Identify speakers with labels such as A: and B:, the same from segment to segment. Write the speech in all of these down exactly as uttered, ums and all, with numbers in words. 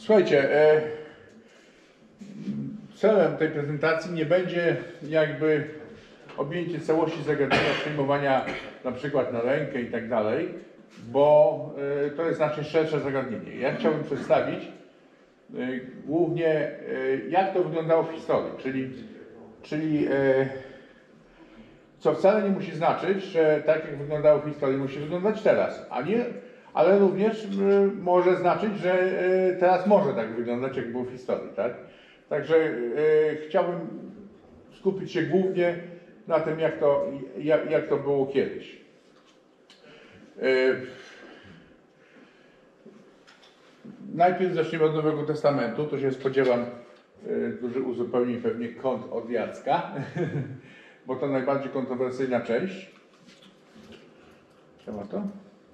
A: Słuchajcie, e, celem tej prezentacji nie będzie jakby objęcie całości zagadnienia przyjmowania na przykład na rękę i tak dalej, bo e, to jest znacznie szersze zagadnienie. Ja chciałbym przedstawić e, głównie e, jak to wyglądało w historii, czyli, czyli e, co wcale nie musi znaczyć, że tak jak wyglądało w historii musi wyglądać teraz, a nie, ale również e, może znaczyć, że e, teraz może tak wyglądać jak było w historii, tak? Także e, chciałbym skupić się głównie na tym, jak to, jak, jak to było kiedyś. Najpierw zaczniemy od Nowego Testamentu, to się spodziewam, duży uzupełni pewnie kąt od Jacka, bo to najbardziej kontrowersyjna część. Działa to?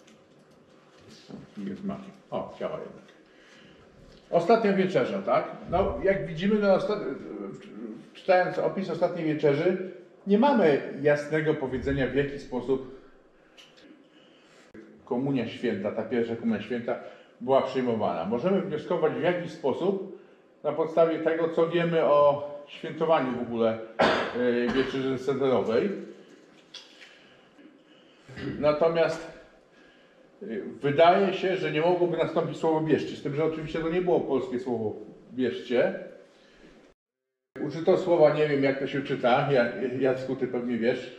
A: Jest maki. O, działa jednak. Ostatnia wieczerza, tak? No, jak widzimy, no, czytając opis Ostatniej Wieczerzy, nie mamy jasnego powiedzenia, w jaki sposób Komunia Święta, ta pierwsza Komunia Święta była przyjmowana. Możemy wnioskować, w jaki sposób na podstawie tego, co wiemy o świętowaniu w ogóle Wieczerzy Sederowej. Natomiast wydaje się, że nie mogłoby nastąpić słowo bierzcie, z tym, że oczywiście to nie było polskie słowo bierzcie. Użyto słowa, nie wiem jak to się czyta, Jacku, ty pewnie wiesz.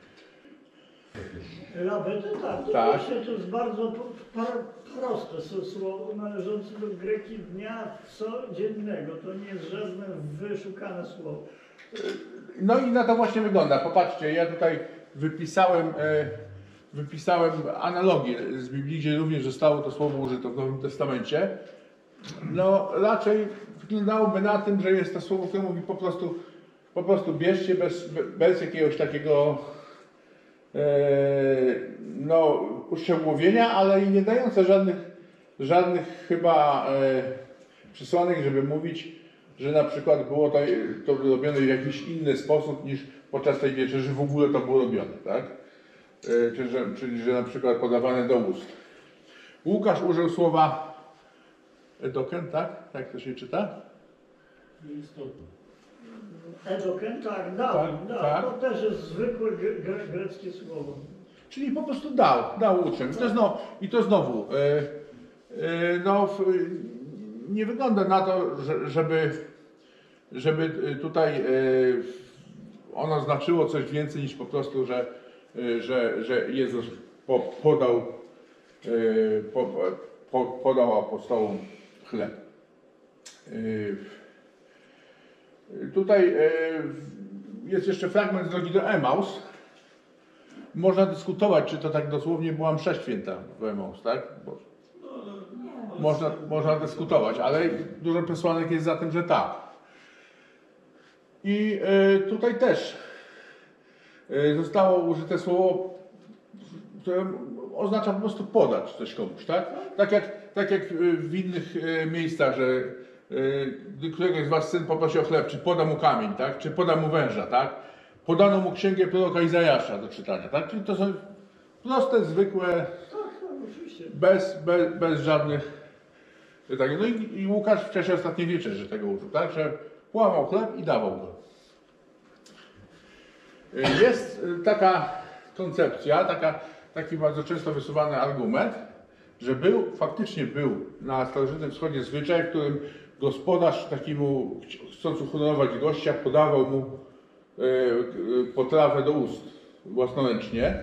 B: Labety, tak, to,
A: tak.
B: Właśnie, to jest bardzo proste słowo należące do greki dnia codziennego. To nie jest żadne wyszukane słowo.
A: No i na to właśnie wygląda. Popatrzcie, ja tutaj wypisałem, wypisałem analogię z Biblii, gdzie również zostało to słowo użyte w Nowym Testamencie. No raczej wyglądałoby na tym, że jest to słowo, które mówi po prostu, po prostu bierzcie bez, bez jakiegoś takiego no, uszczegółowienia, ale i nie dające żadnych, żadnych chyba e, przesłanek, żeby mówić, że na przykład było to, to robione w jakiś inny sposób niż podczas tej wieczerzy w ogóle to było robione, tak? E, czyli, że, czyli, że na przykład podawane do ust. Łukasz użył słowa edoken, tak? Tak to się czyta?
B: Edoken, tak, dał, tak, dał.
A: Tak.
B: To też jest zwykłe gre, greckie słowo.
A: Czyli po prostu dał, dał uczeń. I to znowu, i to znowu e, e, no, nie wygląda na to, że, żeby, żeby tutaj e, ono znaczyło coś więcej niż po prostu, że, że, że Jezus po, podał, e, po, po, podał apostołom chleb. E, tutaj e, jest jeszcze fragment z drogi do Emaus. Można dyskutować, czy to tak dosłownie była msza święta w Emaus, tak? Bo można, można dyskutować, ale dużo przesłanek jest za tym, że tak. I y, tutaj też y, zostało użyte słowo, które oznacza po prostu podać coś komuś, tak? Tak jak, tak jak w innych y, miejscach, że y, któregoś z was syn poprosi o chleb, czy poda mu kamień, tak? Czy poda mu węża, tak? Podano mu księgę proroka Izajasza do czytania, tak? Czyli to są proste, zwykłe,
B: Tak, tak, oczywiście.
A: bez, bez, bez żadnych... Tak. No i, i Łukasz w czasie Ostatniej Wieczerzy tego użył, tak? Że połamał chleb i dawał go. Jest taka koncepcja, taka, taki bardzo często wysuwany argument, że był, faktycznie był na starożytnym wschodzie zwyczaj, w którym gospodarz takiemu, chcąc uhonorować gościa, podawał mu potrawę do ust własnoręcznie,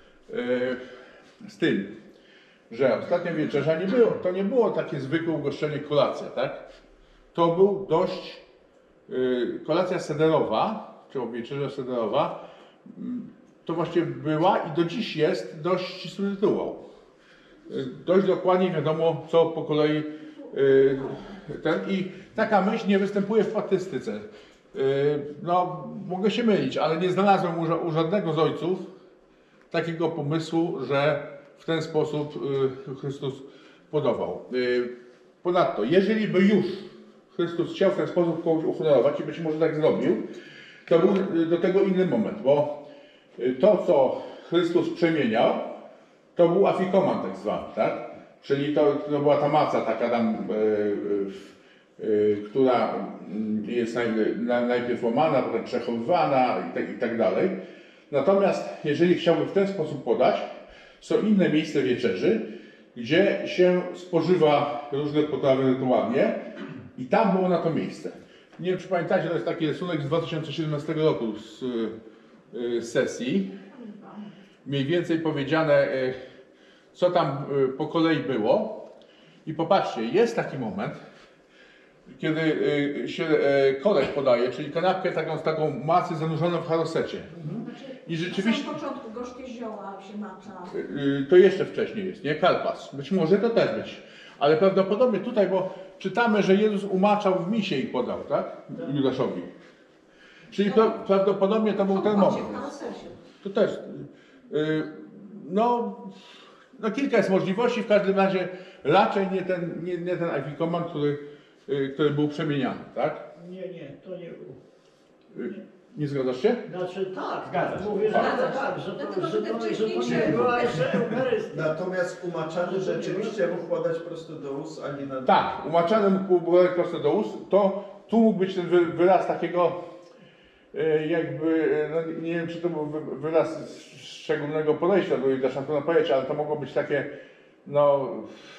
A: z tym, że Ostatnia Wieczerza nie było, to nie było takie zwykłe ugoszczenie kolacja, tak? To był dość, kolacja sederowa, czy wieczerza sederowa, to właściwie była i do dziś jest dość ścisły rytuał. Dość dokładnie wiadomo, co po kolei ten, i taka myśl nie występuje w patystyce. No, mogę się mylić, ale nie znalazłem u żadnego z ojców takiego pomysłu, że w ten sposób Chrystus podawał. Ponadto, jeżeli by już Chrystus chciał w ten sposób kogoś uhonorować i być może tak zrobił, to był do tego inny moment, bo to, co Chrystus przemieniał, to był afikoman tak zwany, tak? Czyli to, to była ta maca taka tam, yy, yy, która jest naj, na, najpierw łamana, potem przechowywana i tak, i tak dalej. Natomiast jeżeli chciałby w ten sposób podać, są inne miejsca wieczerzy, gdzie się spożywa różne potrawy rytualnie i tam było na to miejsce. Nie wiem, czy pamiętacie, to jest taki rysunek z dwa tysiące siedemnastego roku z, yy, z sesji. Mniej więcej powiedziane, yy, co tam yy, po kolei było. I popatrzcie, jest taki moment, kiedy yy, się yy, kolek podaje, czyli kanapkę taką, z taką masy zanurzoną w charosecie. I rzeczywiście...
C: Na samym początku gorzkie zioła się macza.
A: Yy, to jeszcze wcześniej jest, nie? Kalpas. Być może to też być. Ale prawdopodobnie tutaj, bo czytamy, że Jezus umaczał w misie i podał, tak? Judaszowi. Czyli to, prawdopodobnie to był ten moment. To też. Yy, no, no kilka jest możliwości, w każdym razie raczej nie ten, nie, nie ten afikoman, który, yy, który był przemieniany, tak?
B: Nie, nie, to nie był.
A: Yy, nie zgadzasz się?
B: Znaczy tak,
D: Zgadza się.
B: mówię, że
C: Zgadza się.
B: tak, że to,
C: Dlatego,
B: że
C: że te
B: to, że to
C: wcześniejsze-
B: nie była jeszcze Eucharystia.
D: Natomiast umaczany rzeczywiście mógł wkładać prosto do ust, a nie na...
A: Tak, umaczany mógł było prosto do ust, to tu mógł być ten wy- wyraz takiego e, jakby, e, no nie wiem czy to był wy- wyraz szczególnego podejścia do Judasza, to powiedzieć, ale to mogło być takie, no,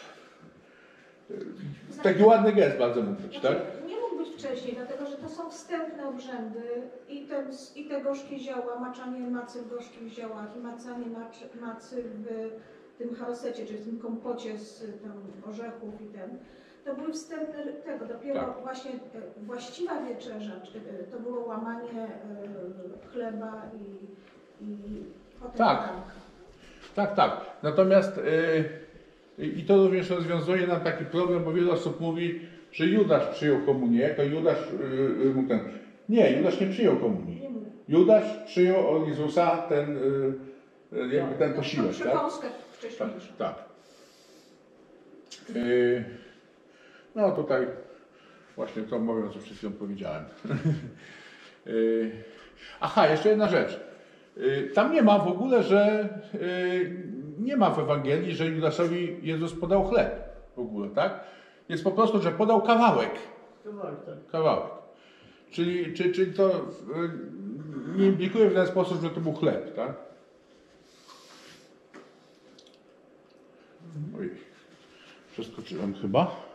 A: e, taki ładny gest bardzo mógł być, tak?
C: Nie mógł być wcześniej, dlatego że to są wstępne obrzędy i, ten, i te gorzkie zioła, maczanie macy w gorzkich ziołach i macanie maczy, macy w tym charosecie, czyli w tym kompocie z tam, orzechów i ten. To były wstępne tego, dopiero
A: Tak.
C: właśnie e, właściwa wieczerza, czy, e, to było łamanie e, chleba i, i potem
A: Tak.
C: poranka.
A: Tak, tak. Natomiast e, i to również rozwiązuje nam taki problem, bo wiele osób mówi, że Judasz przyjął komunię, to Judasz e, mógł ten. Nie, Judasz nie przyjął komunii.
C: Nie mówię.
A: Judasz przyjął od Jezusa ten, e, e, jakby ten posiłek,
C: To
A: tak?
C: przekąskę
A: Tak,
C: wcześniejszą.
A: tak. Yy, no tutaj właśnie to mówią, co przed chwilą powiedziałem. Yy, aha, jeszcze jedna rzecz. Yy, tam nie ma w ogóle, że yy, nie ma w Ewangelii, że Judaszowi Jezus podał chleb w ogóle, tak? Jest po prostu, że podał kawałek.
B: Kawałek, tak.
A: Kawałek. Czyli, czy, czyli to yy, nie implikuje w ten sposób, że to był chleb, tak? Oj, przeskoczyłem chyba.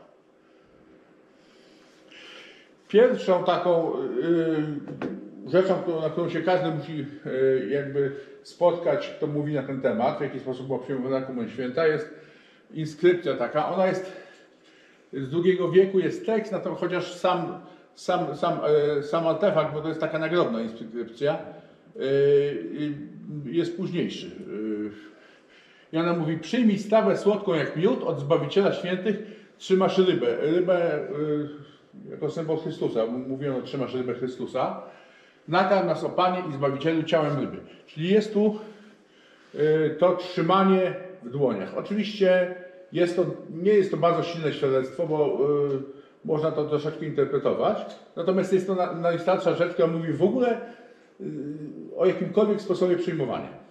A: Pierwszą taką y, rzeczą, którą, na którą się każdy musi y, jakby spotkać, kto mówi na ten temat, w jaki sposób była przyjmowana Komunia Święta, jest inskrypcja taka. Ona jest z drugiego wieku, jest tekst, na to chociaż sam, sam, sam, y, sam artefakt, bo to jest taka nagrobna inskrypcja, y, jest późniejszy. Y, I ona mówi, przyjmij stawę słodką jak miód od Zbawiciela Świętych, trzymasz rybę. Rybę y, jako symbol Chrystusa, mówiono trzymasz rybę Chrystusa. Nakarm nas o Panie i Zbawicielu ciałem ryby. Czyli jest tu y, to trzymanie w dłoniach. Oczywiście jest to, nie jest to bardzo silne świadectwo, bo y, można to troszeczkę interpretować. Natomiast jest to na, najstarsza rzecz, która mówi w ogóle y, o jakimkolwiek sposobie przyjmowania.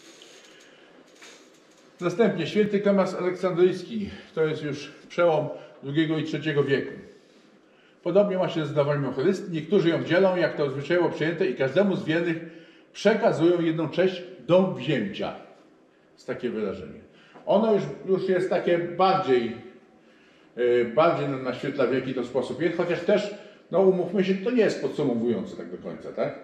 A: Następnie święty Klemas Aleksandryjski, to jest już przełom drugiego i trzeciego wieku. Podobnie ma się z dawaniem Eucharystii. Niektórzy ją dzielą, jak to zwyczajowo przyjęte, i każdemu z wiernych przekazują jedną część do wzięcia. Jest takie wyrażenie. Ono już, już jest takie bardziej, yy, bardziej naświetla, w jaki to sposób jest, chociaż też, no umówmy się, to nie jest podsumowujące tak do końca, tak?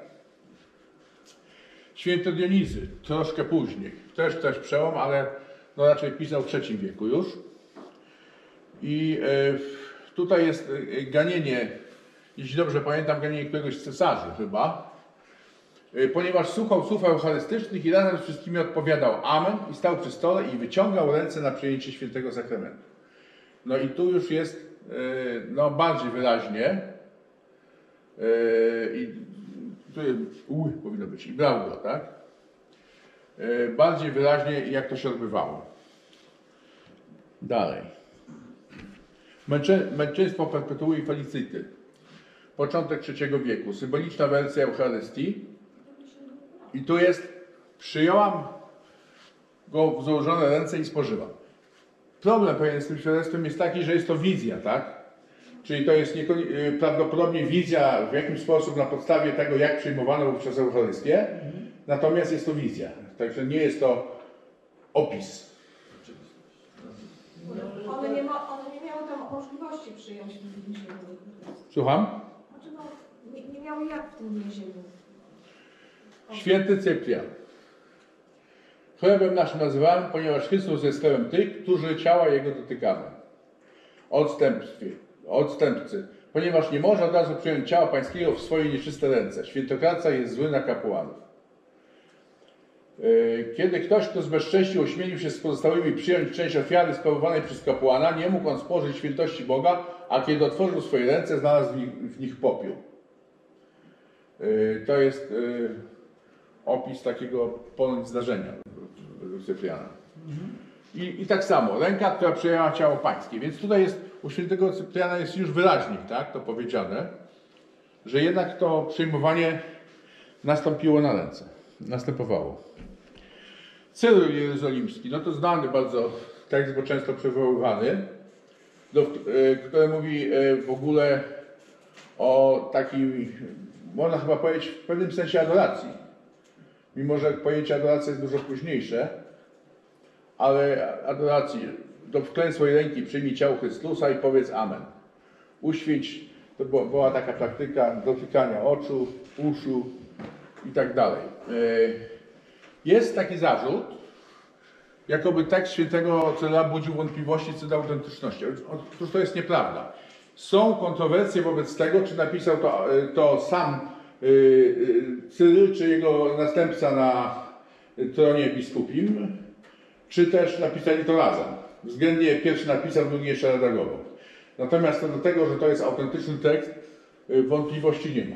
A: Święty Dionizy, troszkę później, też też przełom, ale no raczej pisał w trzecim wieku już. I y, tutaj jest y, ganienie, jeśli dobrze pamiętam, ganienie któregoś z cesarzy chyba, y, ponieważ słuchał słów eucharystycznych i razem z wszystkimi odpowiadał amen i stał przy stole i wyciągał ręce na przyjęcie świętego sakramentu. No i tu już jest y, no bardziej wyraźnie y, i tu u powinno być i brał go, tak? E, bardziej wyraźnie, jak to się odbywało. Dalej. Męcze, męczeństwo perpetuum i felicity. Początek trzeciego wieku. Symboliczna wersja Eucharystii. I tu jest, przyjąłam go w założone ręce i spożywam. problem pewien z tym świadectwem jest taki, że jest to wizja, tak? Czyli to jest niekon- prawdopodobnie wizja w jakiś sposób na podstawie tego, jak przyjmowano wówczas Eucharystię, natomiast jest to wizja. Także nie jest to opis.
C: One nie, ma, one nie miały tam możliwości przyjąć w więzieniu.
A: Słucham?
C: Znaczy no, nie, nie miały jak w tym więzieniu.
A: Święty Cyprian. Chlebem naszym nazywamy, ponieważ Chrystus jest chlebem tych, którzy ciała Jego dotykamy. Odstępstwie, odstępcy. Ponieważ nie może od razu przyjąć ciała Pańskiego w swoje nieczyste ręce. Świętokradztwa jest zły na kapłanów. Kiedy ktoś, kto zbezcześcił, ośmielił się z pozostałymi przyjąć część ofiary sprawowanej przez kapłana, nie mógł on spożyć świętości Boga, a kiedy otworzył swoje ręce, znalazł w nich popiół. To jest opis takiego ponoć zdarzenia według Cypriana. I, I tak samo, ręka, która przejęła ciało pańskie. Więc tutaj jest, u świętego Cypriana jest już wyraźnie, tak, to powiedziane, że jednak to przyjmowanie nastąpiło na ręce. Następowało. Cyryl Jerozolimski, no to znany bardzo tekst, bo często przywoływany, do, który mówi w ogóle o takim, można chyba powiedzieć, w pewnym sensie adoracji. Mimo że pojęcie adoracji jest dużo późniejsze, ale adoracji, do wklęń swojej ręki przyjmij ciało Chrystusa i powiedz Amen. Uświęć, to była, była taka praktyka dotykania oczu, uszu i tak dalej. Jest taki zarzut, jakoby tekst świętego Cyryla budził wątpliwości co do autentyczności. Otóż to jest nieprawda. Są kontrowersje wobec tego, czy napisał to, to sam Cyryl, czy jego następca na tronie biskupim, czy też napisali to razem. Względnie pierwszy napisał, drugi jeszcze redagował. Natomiast co do tego, że to jest autentyczny tekst, wątpliwości nie ma.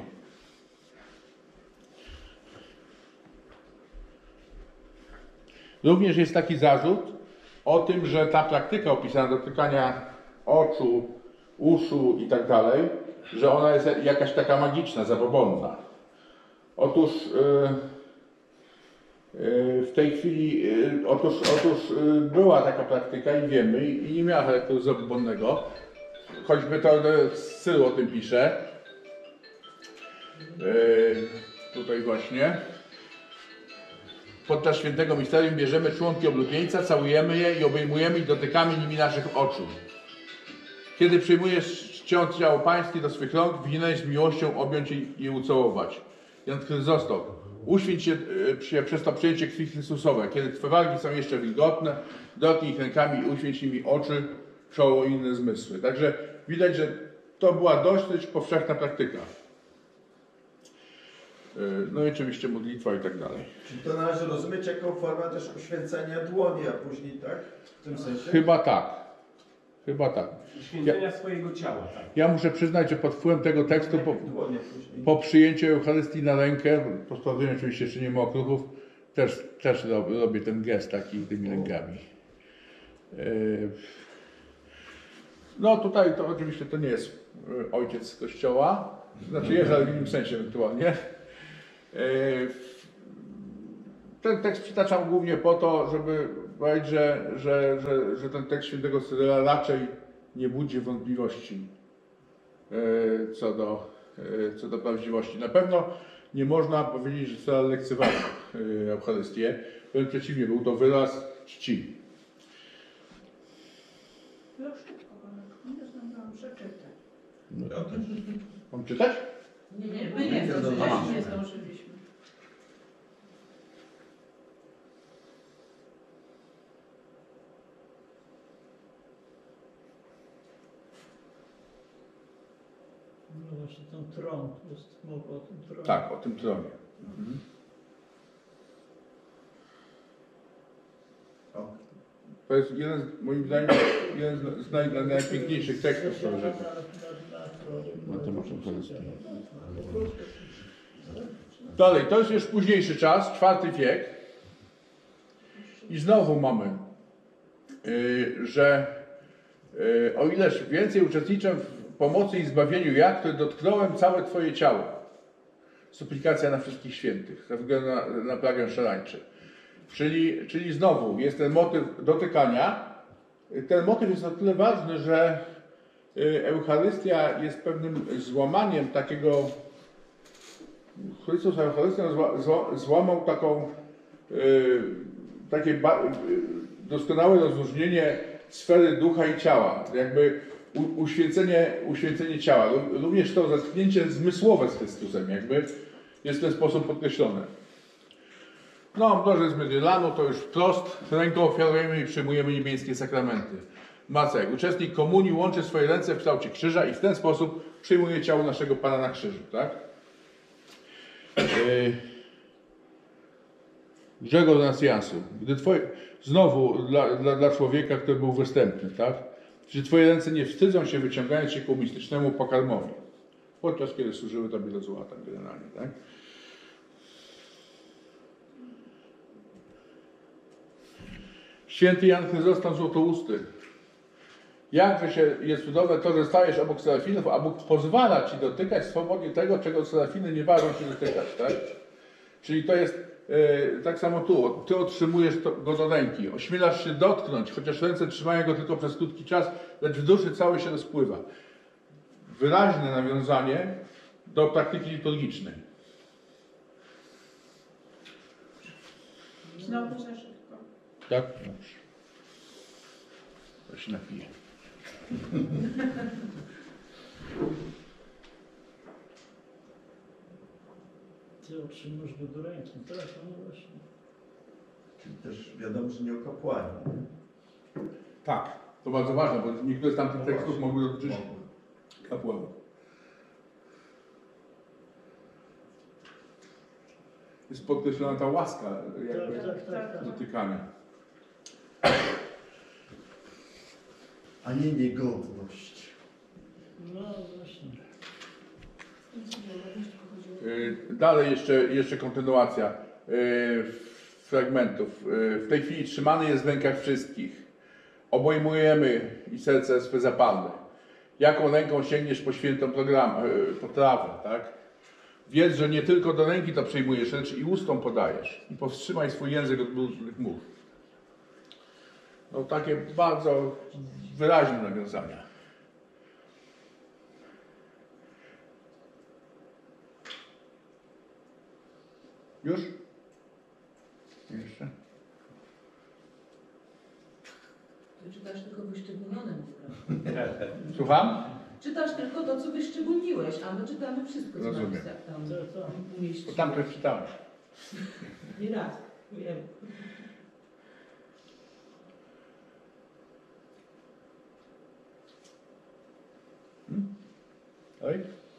A: Również jest taki zarzut o tym, że ta praktyka opisana dotykania oczu, uszu i tak dalej, że ona jest jakaś taka magiczna, zabobonna. Otóż w tej chwili, otóż, otóż była taka praktyka i wiemy, i nie miała charakteru zabobonnego, choćby to Cyryl o tym pisze. Tutaj właśnie. Podczas świętego misterium bierzemy członki oblubieńca, całujemy je i obejmujemy i dotykamy nimi naszych oczu. Kiedy przyjmujesz ciąć ciało pańskie do swych rąk, powinieneś z miłością objąć i je ucałować. Jan Chryzostom. Uświęć się, się przez to przyjęcie krwi Chrystusowej. Kiedy twoje wargi są jeszcze wilgotne, dotknij ich rękami i uświęć nimi oczy, czoło i inne zmysły. Także widać, że to była dość powszechna praktyka. No i oczywiście modlitwa i tak dalej.
D: Czyli to należy rozumieć jako formę też uświęcenia dłoni, a później, tak? W tym sensie?
A: Chyba tak. Chyba tak.
E: Święcenia
A: Ja,
E: swojego ciała, tak.
A: ja muszę przyznać, że pod wpływem tego tekstu, po,
D: Dłonie później.
A: po przyjęciu Eucharystii na rękę, po sprawdzeniu oczywiście czy nie ma okruchów, też, też robię, robię ten gest taki tymi rękami. Yy. No tutaj to oczywiście to nie jest ojciec Kościoła, znaczy jest, ale w innym sensie ewentualnie. Ten tekst przytaczam głównie po to, żeby powiedzieć, że, że, że, że ten tekst świętego Cyryla raczej nie budzi wątpliwości co do, co do prawdziwości. Na pewno nie można powiedzieć, że Cyryl lekceważył Eucharystię, wręcz przeciwnie, był to wyraz czci.
C: No szybko, nie znam przeczytać.
A: No, mam czytać?
F: Nie, nie, my nie zdążyliśmy. Nie zdążyliśmy.
B: No właśnie ten tron, to jest mowa o tym tronie.
A: Tak, o tym tronie. Mhm. To jest jeden, z, moim zdaniem, jeden z, z naj, najpiękniejszych tekstów starożytnych. Na temat Eucharystii. Dalej, to jest już późniejszy czas, czwarty wiek. I znowu mamy, yy, że yy, o ileż więcej uczestniczę w pomocy i zbawieniu ja, który dotknąłem całe Twoje ciało. Suplikacja na wszystkich świętych, ze względu na, na plagę szarańczy. Czyli, czyli znowu jest ten motyw dotykania, ten motyw jest o tyle ważny, że Eucharystia jest pewnym złamaniem takiego. Chrystus Eucharystią zła, zła, złamał taką, yy, takie ba, yy, doskonałe rozróżnienie sfery ducha i ciała. Jakby u, uświęcenie, uświęcenie ciała. Również to zetknięcie zmysłowe z Chrystusem jakby jest w ten sposób podkreślone. No, Mrożec Mediolanu to już wprost. Ręką ofiarujemy i przyjmujemy niebieskie sakramenty. Macek, uczestnik komunii łączy swoje ręce w kształcie krzyża i w ten sposób przyjmuje ciało naszego Pana na krzyżu, tak? Yy. Grzegorz Nasjansu. Gdy twoje, znowu dla, dla, dla człowieka, który był występny, tak? Czy twoje ręce nie wstydzą się wyciągając się ku mistycznemu pokarmowi? Podczas kiedy służyły tobie do złota generalnie, tak? Święty Jan Chryzostom Złotousty. Jakże się jest cudowne to, że stajesz obok serafinów, a Bóg pozwala ci dotykać swobodnie tego, czego serafiny nie ważą się dotykać, tak? Czyli to jest e, tak samo tu. Ty otrzymujesz to, go do ręki. Ośmielasz się dotknąć, chociaż ręce trzymają go tylko przez krótki czas, lecz w duszy cały się rozpływa. Wyraźne nawiązanie do praktyki liturgicznej.
C: Znowu za szybko.
A: Tak? Dobrze. To się napije.
B: Ty otrzymasz go do ręki. Tak, no właśnie.
D: Czyli też wiadomo, że nie o kapłanie.
A: Tak. To bardzo ważne, bo niektóre z tamtych
D: No
A: tekstów
D: właśnie.
A: mogły dotyczyć
D: Mogły.
A: kapłanów. Jest podkreślona ta łaska jakby
B: Tak, tak, tak, tak.
A: dotykania.
D: A nie niegodność.
B: No właśnie.
A: Yy, Dalej jeszcze, jeszcze kontynuacja yy, fragmentów. Yy, W tej chwili trzymany jest w rękach wszystkich. Obejmujemy i serce swe zapalne. Jaką ręką sięgniesz po świętą program, yy, potrawę, tak? Wiedz, że nie tylko do ręki to przyjmujesz, lecz i ustom podajesz. I powstrzymaj swój język od brudnych mów. No takie bardzo wyraźne nawiązania. Już? Jeszcze?
F: Ty czytasz tylko wyszczególnione mówka.
A: Słucham?
F: Czytasz tylko to, co wyszczególniłeś, a my czytamy wszystko, co
A: Rozumiem.
F: napisał tam
B: Tak, tak.
F: umieściłeś.
A: Bo tam to czytałem.
F: Nie raz, wiem.
A: Oj.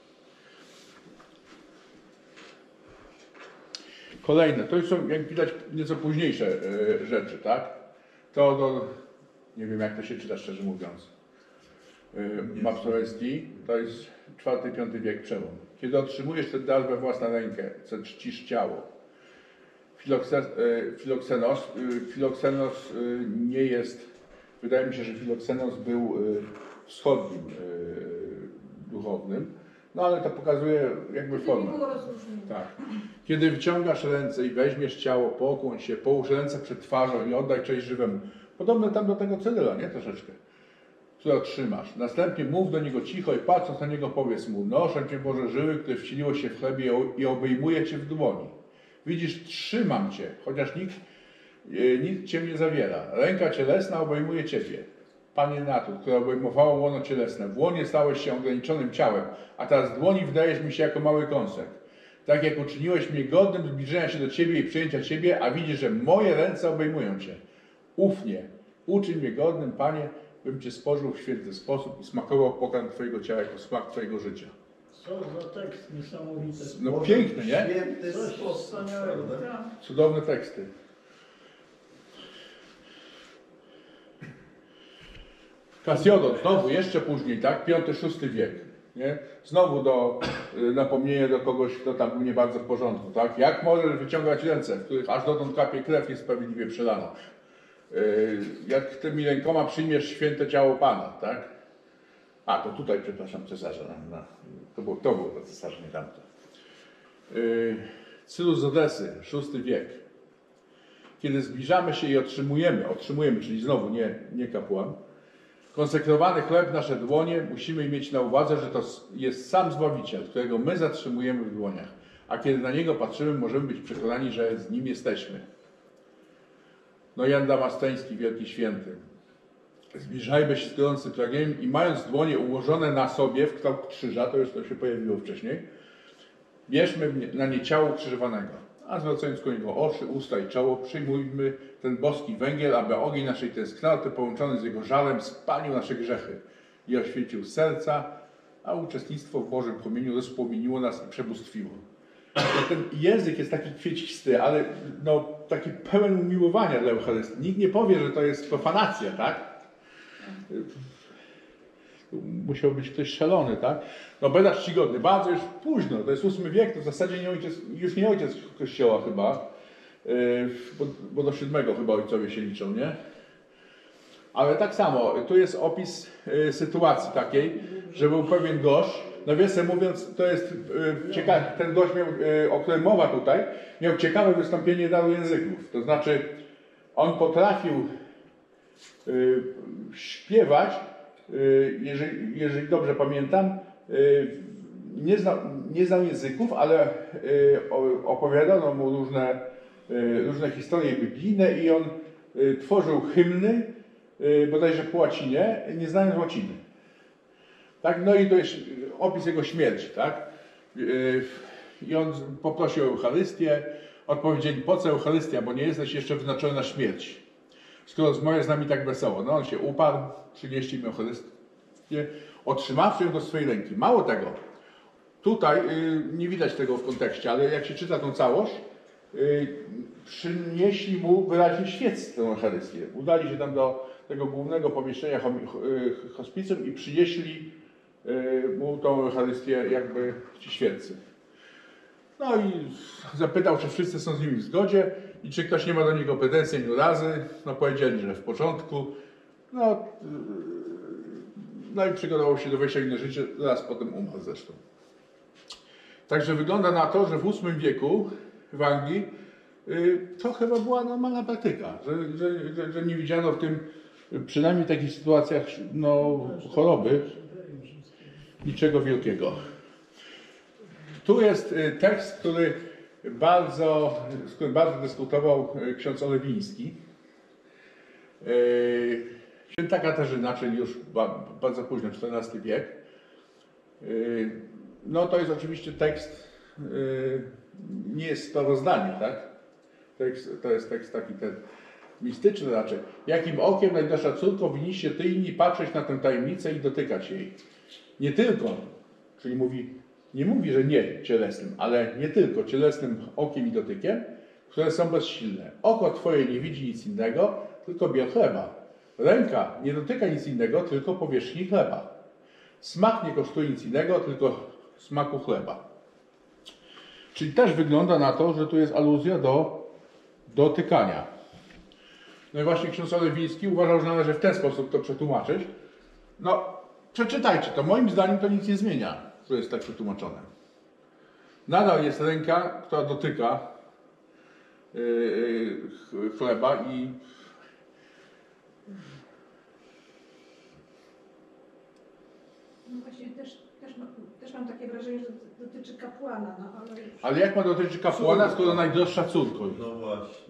A: Kolejne, to już są, jak widać, nieco późniejsze e, rzeczy, tak? To do, nie wiem jak to się czyta, szczerze mówiąc. E, Mapsorowski, to jest czwarty piąty wiek przełom. Kiedy otrzymujesz ten dar we własną rękę, co czcisz ciało. Filokse, e, Filoksenos, e, Filoksenos e, nie jest, wydaje mi się, że Filoksenos był e, wschodnim e, duchownym, no ale to pokazuje jakby
C: Nie
A: formę.
C: było rozróżnienia.
A: Tak. Kiedy wyciągasz ręce i weźmiesz ciało, pokłoń się, połóż ręce przed twarzą i oddaj cześć żywemu. Podobne tam do tego Cyryla, nie? Troszeczkę. Które otrzymasz. Następnie mów do niego cicho i patrząc na niego powiedz mu: noszę Cię Boże żywy, które wcieliło się w chlebie i obejmuje Cię w dłoni. Widzisz, trzymam Cię, chociaż nikt, e, nikt Cię nie zawiera. Ręka cielesna obejmuje Ciebie. Panie natur, które obejmowało łono cielesne. W łonie stałeś się ograniczonym ciałem, a teraz z dłoni wydajesz mi się jako mały kąsek. Tak jak uczyniłeś mnie godnym zbliżenia się do Ciebie i przyjęcia Ciebie, a widzisz, że moje ręce obejmują Cię. Ufnie, uczyń mnie godnym, Panie, bym Cię spożył w święty sposób i smakował pokarm Twojego ciała jako smak Twojego życia.
B: Co za tekst niesamowity.
A: No
D: Boże,
A: piękny, nie?
D: Święty
B: Coś
D: sposób,
B: wspaniałego.
D: prawda?
C: Tak.
A: Cudowne teksty. Kasjodon, znowu, jeszcze później, tak? Piąty, szósty wiek. Nie? Znowu do y, napomnienia do kogoś, kto tam był nie bardzo w porządku, tak? Jak możesz wyciągać ręce, w których aż dotąd kapie krew niesprawiedliwie przelana? Y, jak tymi rękoma przyjmiesz święte ciało Pana, tak? A, to tutaj, przepraszam, cesarza. No, no. To, było, to było to cesarza, nie tamto. Y, Cyrus z Odesy, szósty wiek. kiedy zbliżamy się i otrzymujemy, otrzymujemy, czyli znowu nie, nie kapłan, konsekrowany chleb w nasze dłonie, musimy mieć na uwadze, że to jest sam Zbawiciel, którego my zatrzymujemy w dłoniach. A kiedy na Niego patrzymy, możemy być przekonani, że z Nim jesteśmy. No Jan Damasceński, wielki święty. Zbliżajmy się z gorącym pragnieniem i mając dłonie ułożone na sobie w kształt krzyża, to już to się pojawiło wcześniej, bierzmy na nie ciało ukrzyżowanego, a zwracając ku Niego oczy, usta i czoło, przyjmujmy ten boski węgiel, aby ogień naszej tęsknoty połączony z Jego żalem spalił nasze grzechy i oświecił serca, a uczestnictwo w Bożym płomieniu rozpłomieniło nas i przebóstwiło. Ten język jest taki kwiecisty, ale no, taki pełen umiłowania dla Eucharystii. Nikt nie powie, że to jest profanacja, tak? Musiał być ktoś szalony, tak? No Beda czcigodny, bardzo już późno, to jest ósmy wiek, to w zasadzie nie ojciec, już nie ojciec Kościoła chyba, bo, bo do siódmego chyba ojcowie się liczą, nie? Ale tak samo, tu jest opis sytuacji takiej, że był pewien gość, nawiasem mówiąc, to jest ciekawe, ten gość, miał, o którym mowa tutaj, miał ciekawe wystąpienie daru języków. To znaczy, on potrafił śpiewać, jeżeli, jeżeli dobrze pamiętam, nie znał, nie znał języków, ale opowiadano mu różne, różne historie biblijne i on tworzył hymny, bodajże po łacinie, nie znając łaciny. Tak? No i to jest opis jego śmierci. Tak? I on poprosił o Eucharystię, odpowiedzieli, po co Eucharystia, bo nie jesteś jeszcze wyznaczony na śmierć. Skoro zmoje z nami tak wesoło. No on się uparł, przynieśli mi Eucharystię, otrzymawszy ją do swojej ręki. Mało tego, tutaj nie widać tego w kontekście, ale jak się czyta tą całość, przynieśli mu wyraźnie świec tę Eucharystię. Udali się tam do tego głównego pomieszczenia hospicjum i przynieśli mu tą Eucharystię jakby ci świeccy. No i zapytał, czy wszyscy są z nimi w zgodzie i czy ktoś nie ma do niego pretensji ani urazy. No powiedzieli, że w porządku. No, no i przygotował się do wejścia w inne życie, zaraz potem umarł zresztą. Także wygląda na to, że w ósmym wieku w Anglii to chyba była normalna praktyka, że, że, że, że nie widziano w tym, przynajmniej w takich sytuacjach no, choroby, niczego wielkiego. Tu jest tekst, który bardzo, z którym bardzo dyskutował ksiądz Olewiński. Święta Katarzyna, czyli już bardzo późno, czternasty wiek. No to jest oczywiście tekst, nie jest sprawozdanie, tak? Tekst, to jest tekst taki ten mistyczny raczej. Jakim okiem, najdroższa córko, winniście ty inni patrzeć na tę tajemnicę i dotykać jej. Nie tylko, czyli mówi, nie mówi, że nie cielesnym, ale nie tylko cielesnym okiem i dotykiem, które są bezsilne. Oko twoje nie widzi nic innego, tylko biel chleba. Ręka nie dotyka nic innego, tylko powierzchni chleba. Smak nie kosztuje nic innego, tylko smaku chleba. Czyli też wygląda na to, że tu jest aluzja do dotykania. No i właśnie ksiądz Olewiński uważał, że należy w ten sposób to przetłumaczyć. No, przeczytajcie to. Moim zdaniem to nic nie zmienia, że jest tak przetłumaczone. Nadal jest ręka, która dotyka yy, chleba i
C: no właśnie też, też, mam, też mam takie wrażenie, że dotyczy kapłana, no ale już...
A: Ale jak ma dotyczyć kapłana, skoro najdroższa córko?
D: No właśnie.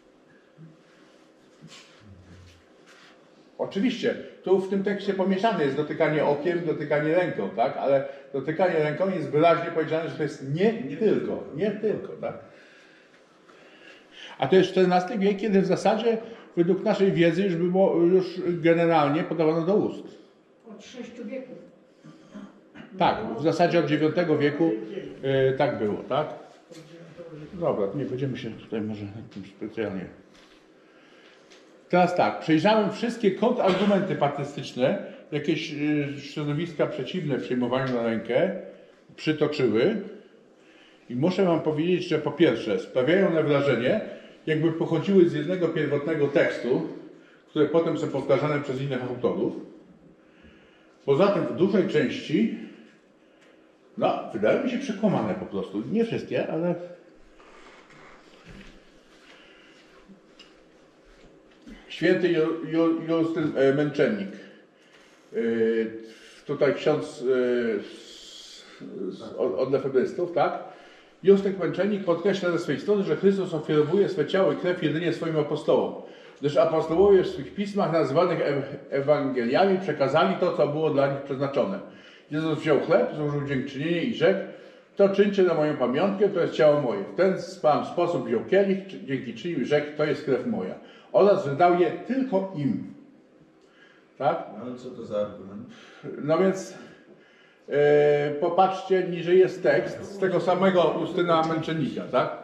A: Oczywiście, tu w tym tekście pomieszane jest dotykanie okiem, dotykanie ręką, tak? Ale dotykanie ręką jest wyraźnie powiedziane, że to jest nie, nie tylko, nie tylko, tak? A to jest czternasty wiek, kiedy w zasadzie według naszej wiedzy już było już generalnie podawano do ust.
C: Od sześciu wieków.
A: Tak, w zasadzie od dziewiątego wieku yy, tak było, tak? Dobra, nie będziemy się tutaj może nad tym specjalnie. Teraz tak, przejrzałem wszystkie kontrargumenty patrystyczne, jakieś yy, środowiska przeciwne przyjmowaniu na rękę przytoczyły i muszę wam powiedzieć, że po pierwsze sprawiają one wrażenie, jakby pochodziły z jednego pierwotnego tekstu, które potem są powtarzane przez innych autorów. Poza tym w dużej części, no, wydają mi się przekłamane po prostu. Nie wszystkie, ale Święty Ju- Ju- Justyn e, Męczennik. E, Tutaj ksiądz e, z- z- od, od lefebrystów, tak? Justyn Męczennik podkreśla ze swej strony, że Chrystus ofiarowuje swe ciało i krew jedynie swoim apostołom, gdyż apostołowie w swych pismach nazywanych e- Ewangeliami przekazali to, co było dla nich przeznaczone. Jezus wziął chleb, złożył dziękczynienie i rzekł: to czyńcie na moją pamiątkę, to jest ciało moje. W ten sam sposób wziął kielich, czy- dziękczynił i rzekł: to jest krew moja. Oraz, że dał je tylko im. Tak?
D: No ale co to za argument?
A: No więc e, popatrzcie, niżej jest tekst z tego samego Justyna Męczennika, tak?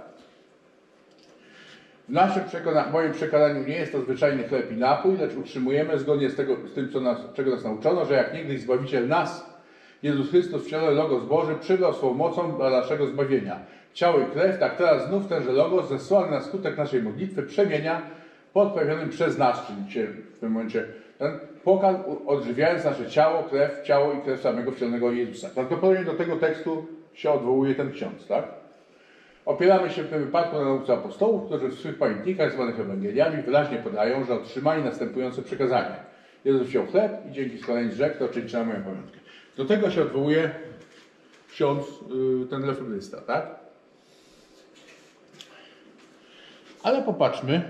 A: W naszym przekonaniu, w moim przekonaniu nie jest to zwyczajny chleb i napój, lecz utrzymujemy zgodnie z, tego, z tym, co nas, czego nas nauczono, że jak niegdyś Zbawiciel nas, Jezus Chrystus w ciele Logos Boży, przybrał swą mocą dla naszego zbawienia. Ciało i krew, tak teraz znów tenże Logos zesłany na skutek naszej modlitwy przemienia podprawionym przez nas, czyli dzisiaj w tym momencie ten pokarm odżywiając nasze ciało, krew, ciało i krew samego wcielonego Jezusa. Prawdopodobnie do tego tekstu się odwołuje ten ksiądz, tak? Opieramy się w tym wypadku na nauce apostołów, którzy w swych pamiętnikach zwanych Ewangeliami wyraźnie podają, że otrzymali następujące przekazania. Jezus wziął chleb i dzięki składaniu rzekł: to czyńcie na moją pamiątkę. Do tego się odwołuje ksiądz, yy, ten lefebrysta, tak? Ale popatrzmy.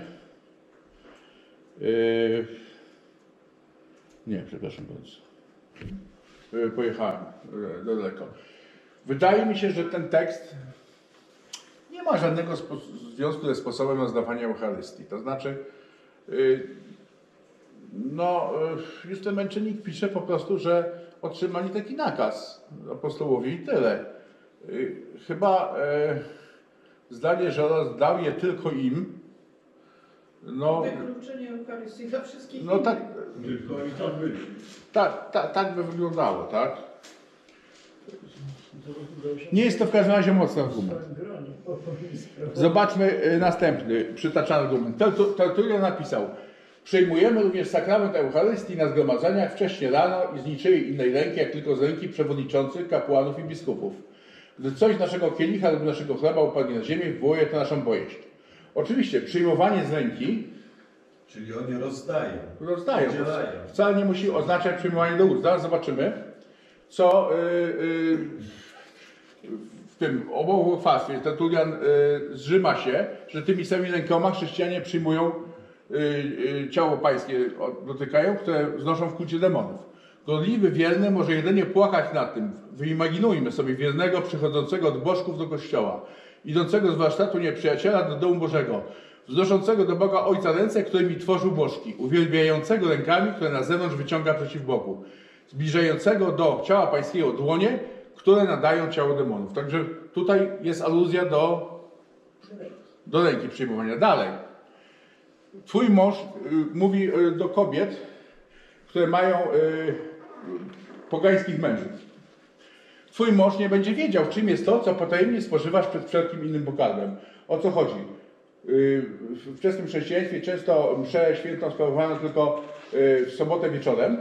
A: Yy... Nie, przepraszam bardzo. Yy, pojechałem yy, daleko. Wydaje mi się, że ten tekst nie ma żadnego spo- związku ze sposobem rozdawania Eucharystii. To znaczy, yy, no, yy, Justyn Męczennik pisze po prostu, że otrzymali taki nakaz apostołowie i tyle. Yy, chyba yy, zdanie, że rozdał je tylko im, no,
C: Wykluczenie Eucharystii dla wszystkich.
A: no tak,
D: Tylko i to byli.
A: tak, tak, tak by wyglądało, tak? Nie jest to w każdym razie mocny argument. Zobaczmy y, następny przytaczany argument. Tertu- Tertulian napisał: przyjmujemy również sakrament Eucharystii na zgromadzeniach wcześnie rano i z niczyjej innej ręki, jak tylko z ręki przewodniczących, kapłanów i biskupów. Gdy coś z naszego kielicha lub naszego chleba upadnie na ziemię, wywołuje to naszą bojaźń. Oczywiście przyjmowanie z ręki
D: Czyli oni rozdają.
A: rozdają.
D: Podzielają.
A: Wcale nie musi oznaczać przyjmowanie do ust. Zaraz zobaczymy, co yy, yy, w tym obłogostwie Tertulian yy, zrzyma się, że tymi samymi rękoma chrześcijanie przyjmują yy, yy, ciało pańskie, o- dotykają, które znoszą w kulcie demonów. Gorliwy, wierny może jedynie płakać nad tym. Wyimaginujmy sobie wiernego przychodzącego od bożków do kościoła, idącego z warsztatu nieprzyjaciela do domu Bożego, wznoszącego do Boga Ojca ręce, którymi tworzył bożki, uwielbiającego rękami, które na zewnątrz wyciąga przeciw Bogu, zbliżającego do ciała pańskiego dłonie, które nadają ciało demonów. Także tutaj jest aluzja do, do ręki przyjmowania. Dalej. Twój mąż y, mówi y, do kobiet, które mają y, pogańskich mężów. Twój mąż nie będzie wiedział, czym jest to, co potajemnie spożywasz przed wszelkim innym pokarmem. O co chodzi? W wczesnym chrześcijaństwie często mszę świętą sprawowano tylko w sobotę wieczorem,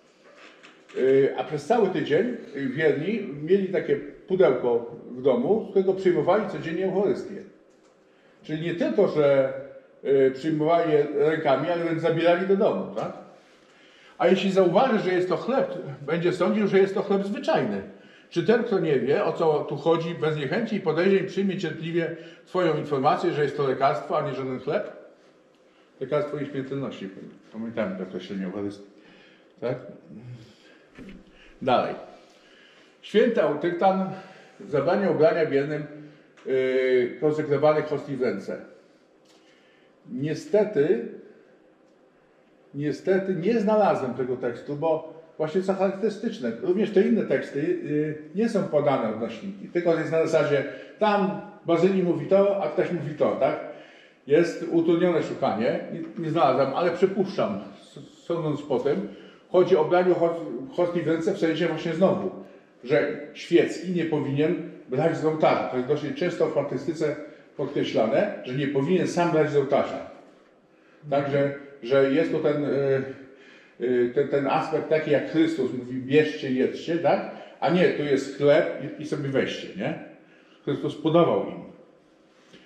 A: a przez cały tydzień wierni mieli takie pudełko w domu, z którego przyjmowali codziennie Eucharystię. Czyli nie tylko, że przyjmowali je rękami, ale wręcz zabierali do domu. Tak? A jeśli zauważy, że jest to chleb, będzie sądził, że jest to chleb zwyczajny. Czy ten, kto nie wie, o co tu chodzi, bez niechęci i podejrzeń przyjmie cierpliwie Twoją informację, że jest to lekarstwo, a nie żaden chleb? Lekarstwo nieśmiertelności. Pamiętamy to określenie Eucharystii. Tak? Dalej. Święty Autytan zabrania ubrania wiernym yy, konsekrowanych hostii w ręce. Niestety, niestety nie znalazłem tego tekstu, bo właśnie co charakterystyczne, również te inne teksty yy, nie są podane odnośniki, tylko jest na zasadzie, tam Bazylii mówi to, a ktoś mówi to, tak? Jest utrudnione szukanie, nie, nie znalazłem, ale przypuszczam, sądząc po tym, chodzi o branie hostii w ręce w sensie właśnie znowu, że świecki nie powinien brać z ołtarza. To jest dosyć często w patystyce podkreślane, że nie powinien sam brać z ołtarza. Także, że jest to ten, ten, ten aspekt taki, jak Chrystus mówi, bierzcie, jedzcie, tak? A nie, tu jest chleb i, i sobie weźcie, nie? Chrystus podawał im.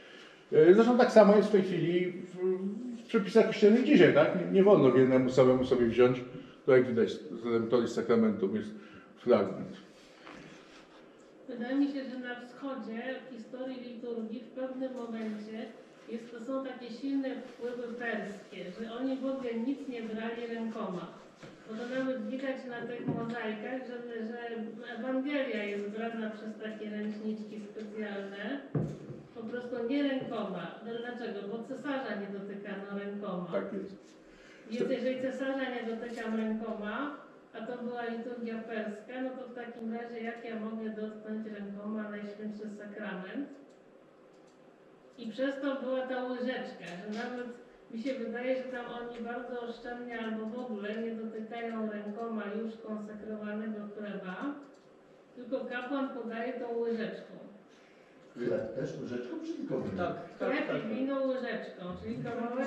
A: Yy, Zresztą tak samo jest w tej chwili w, w przepisach kościelnych dzisiaj, tak? Nie, nie wolno jednemu samemu sobie wziąć, to jak widać z redemptoris sacramentum jest fragment.
E: Wydaje mi się, że na wschodzie w historii liturgii w pewnym momencie jest, to są takie silne wpływy perskie, że oni w ogóle nic nie brali rękoma. Bo to nawet widać na tych mozaikach, że, że Ewangelia jest brana przez takie ręczniczki specjalne, po prostu nie rękoma. No dlaczego? Bo cesarza nie dotykano rękoma.
A: Tak jest.
E: Więc jeżeli cesarza nie dotykam rękoma, a to była liturgia perska, no to w takim razie jak ja mogę dotknąć rękoma Najświętszy Sakrament? I przez to była ta łyżeczka, że nawet mi się wydaje, że tam oni bardzo oszczędnie albo w ogóle nie dotykają rękoma już konsekrowanego chleba, tylko kapłan podaje tą łyżeczką.
D: Chleb też łyżeczką, czy tylko wino?
B: Tak,
E: Chleb
B: tak, tak.
E: i wino łyżeczką, czyli kawałek...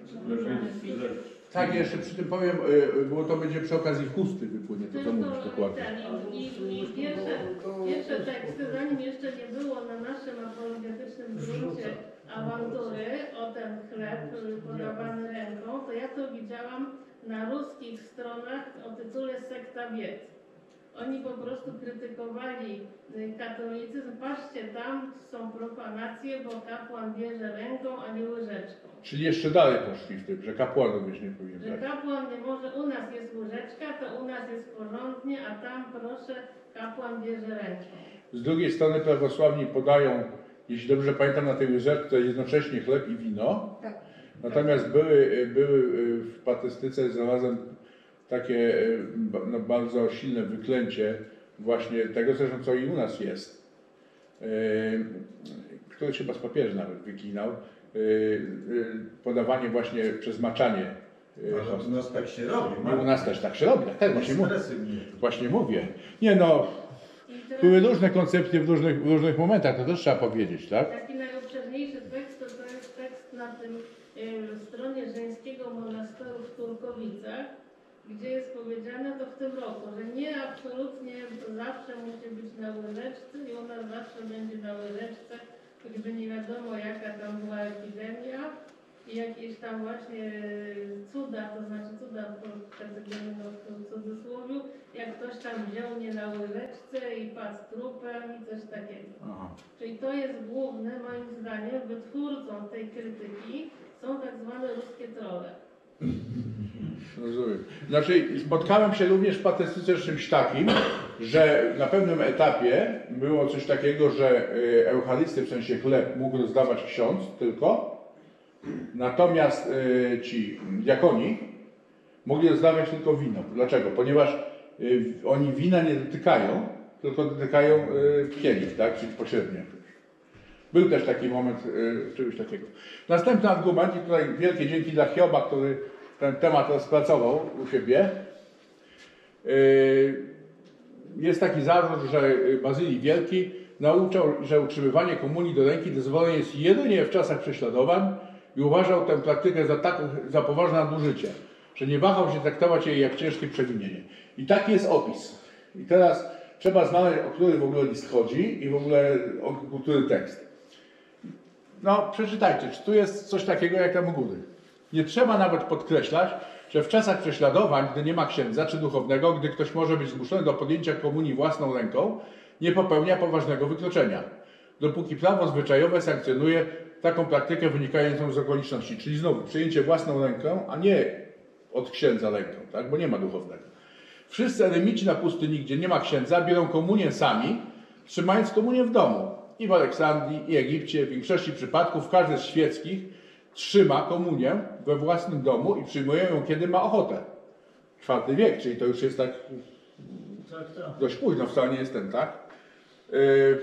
A: Tak, jeszcze przy tym powiem, yy, bo to będzie przy okazji chusty wypłynie, to co mówisz dokładnie.
E: Ten, i, i, i pierwsze, pierwsze teksty, zanim jeszcze nie było na naszym apologetycznym gruncie awantury o ten chleb podawany ręką, to ja to widziałam na ruskich stronach o tytule Sekta Wiedz. Oni po prostu krytykowali katolicyzm. Patrzcie, tam są profanacje, bo kapłan bierze ręką, a nie łyżeczką.
A: Czyli jeszcze dalej poszli w tym, że kapłanów już nie powinien
E: Że
A: brać.
E: kapłan nie może, u nas jest łyżeczka, to u nas jest porządnie, a tam proszę, kapłan bierze ręką.
A: Z drugiej strony prawosławni podają, jeśli dobrze pamiętam, na tej łyżeczce jednocześnie chleb i wino.
C: Tak.
A: Natomiast były, były w patystyce znalazłem takie no, bardzo silne wyklęcie właśnie tego, zresztą co i u nas jest, yy, który się chyba z papieży nawet wyginał, yy, yy, podawanie właśnie przez maczanie. Yy,
D: Ale u nas tak się robi.
A: I u nas też tak się robi, tak, tak właśnie, mówię,
D: Ekspresy mnie.
A: właśnie mówię. Nie no,
E: I teraz
A: były różne koncepcje w różnych, w różnych momentach, to też trzeba powiedzieć, tak?
E: taki najobszerniejszy tekst to, to jest tekst na tym y, stronie żeńskiego monasteru w Turkowicach, gdzie jest powiedziane to w tym roku, że nie absolutnie zawsze musi być na łyżeczce i u nas zawsze będzie na łyżeczce, choćby nie wiadomo jaka tam była epidemia i jakieś tam właśnie cuda, to znaczy cuda w kategorii no, w cudzysłowiu, jak ktoś tam wziął nie na łyżeczce i padł trupem i coś takiego.
A: Aha.
E: Czyli to jest główny, moim zdaniem, wytwórcą tej krytyki są tak zwane ruskie trolle.
A: Rozumiem. Znaczy, spotkałem się również w patystyce z czymś takim, że na pewnym etapie było coś takiego, że y, Eucharystię, w sensie chleb, mógł rozdawać ksiądz tylko, natomiast y, ci diakoni mogli rozdawać tylko wino. Dlaczego? Ponieważ y, oni wina nie dotykają, tylko dotykają y, kielich, tak? Czyli pośrednio. Był też taki moment y, czegoś takiego. Następny argument, i tutaj wielkie dzięki dla Hioba, który ten temat rozpracował u siebie. Y, jest taki zarzut, że Bazylii Wielki nauczał, że utrzymywanie komunii do ręki dozwolone jest jedynie w czasach prześladowań i uważał tę praktykę za, tak, za poważne nadużycie, że nie wahał się traktować jej jak ciężkie przewinienie. I taki jest opis. I teraz trzeba znaleźć, o który w ogóle list chodzi i w ogóle o, o który tekst. No, przeczytajcie, czy tu jest coś takiego jak tam u góry. Nie trzeba nawet podkreślać, że w czasach prześladowań, gdy nie ma księdza czy duchownego, gdy ktoś może być zmuszony do podjęcia komunii własną ręką, nie popełnia poważnego wykroczenia. Dopóki prawo zwyczajowe sankcjonuje taką praktykę wynikającą z okoliczności. Czyli znowu przyjęcie własną ręką, a nie od księdza ręką, tak? Bo nie ma duchownego. Wszyscy eremici na pustyni, gdzie nie ma księdza, biorą komunię sami, trzymając komunię w domu. I w Aleksandrii, i Egipcie, w większości przypadków każdy z świeckich trzyma komunię we własnym domu i przyjmuje ją, kiedy ma ochotę. czwarty wiek, czyli to już jest tak
B: Tak, tak.
A: dość późno, wcale nie jest ten, tak? Yy...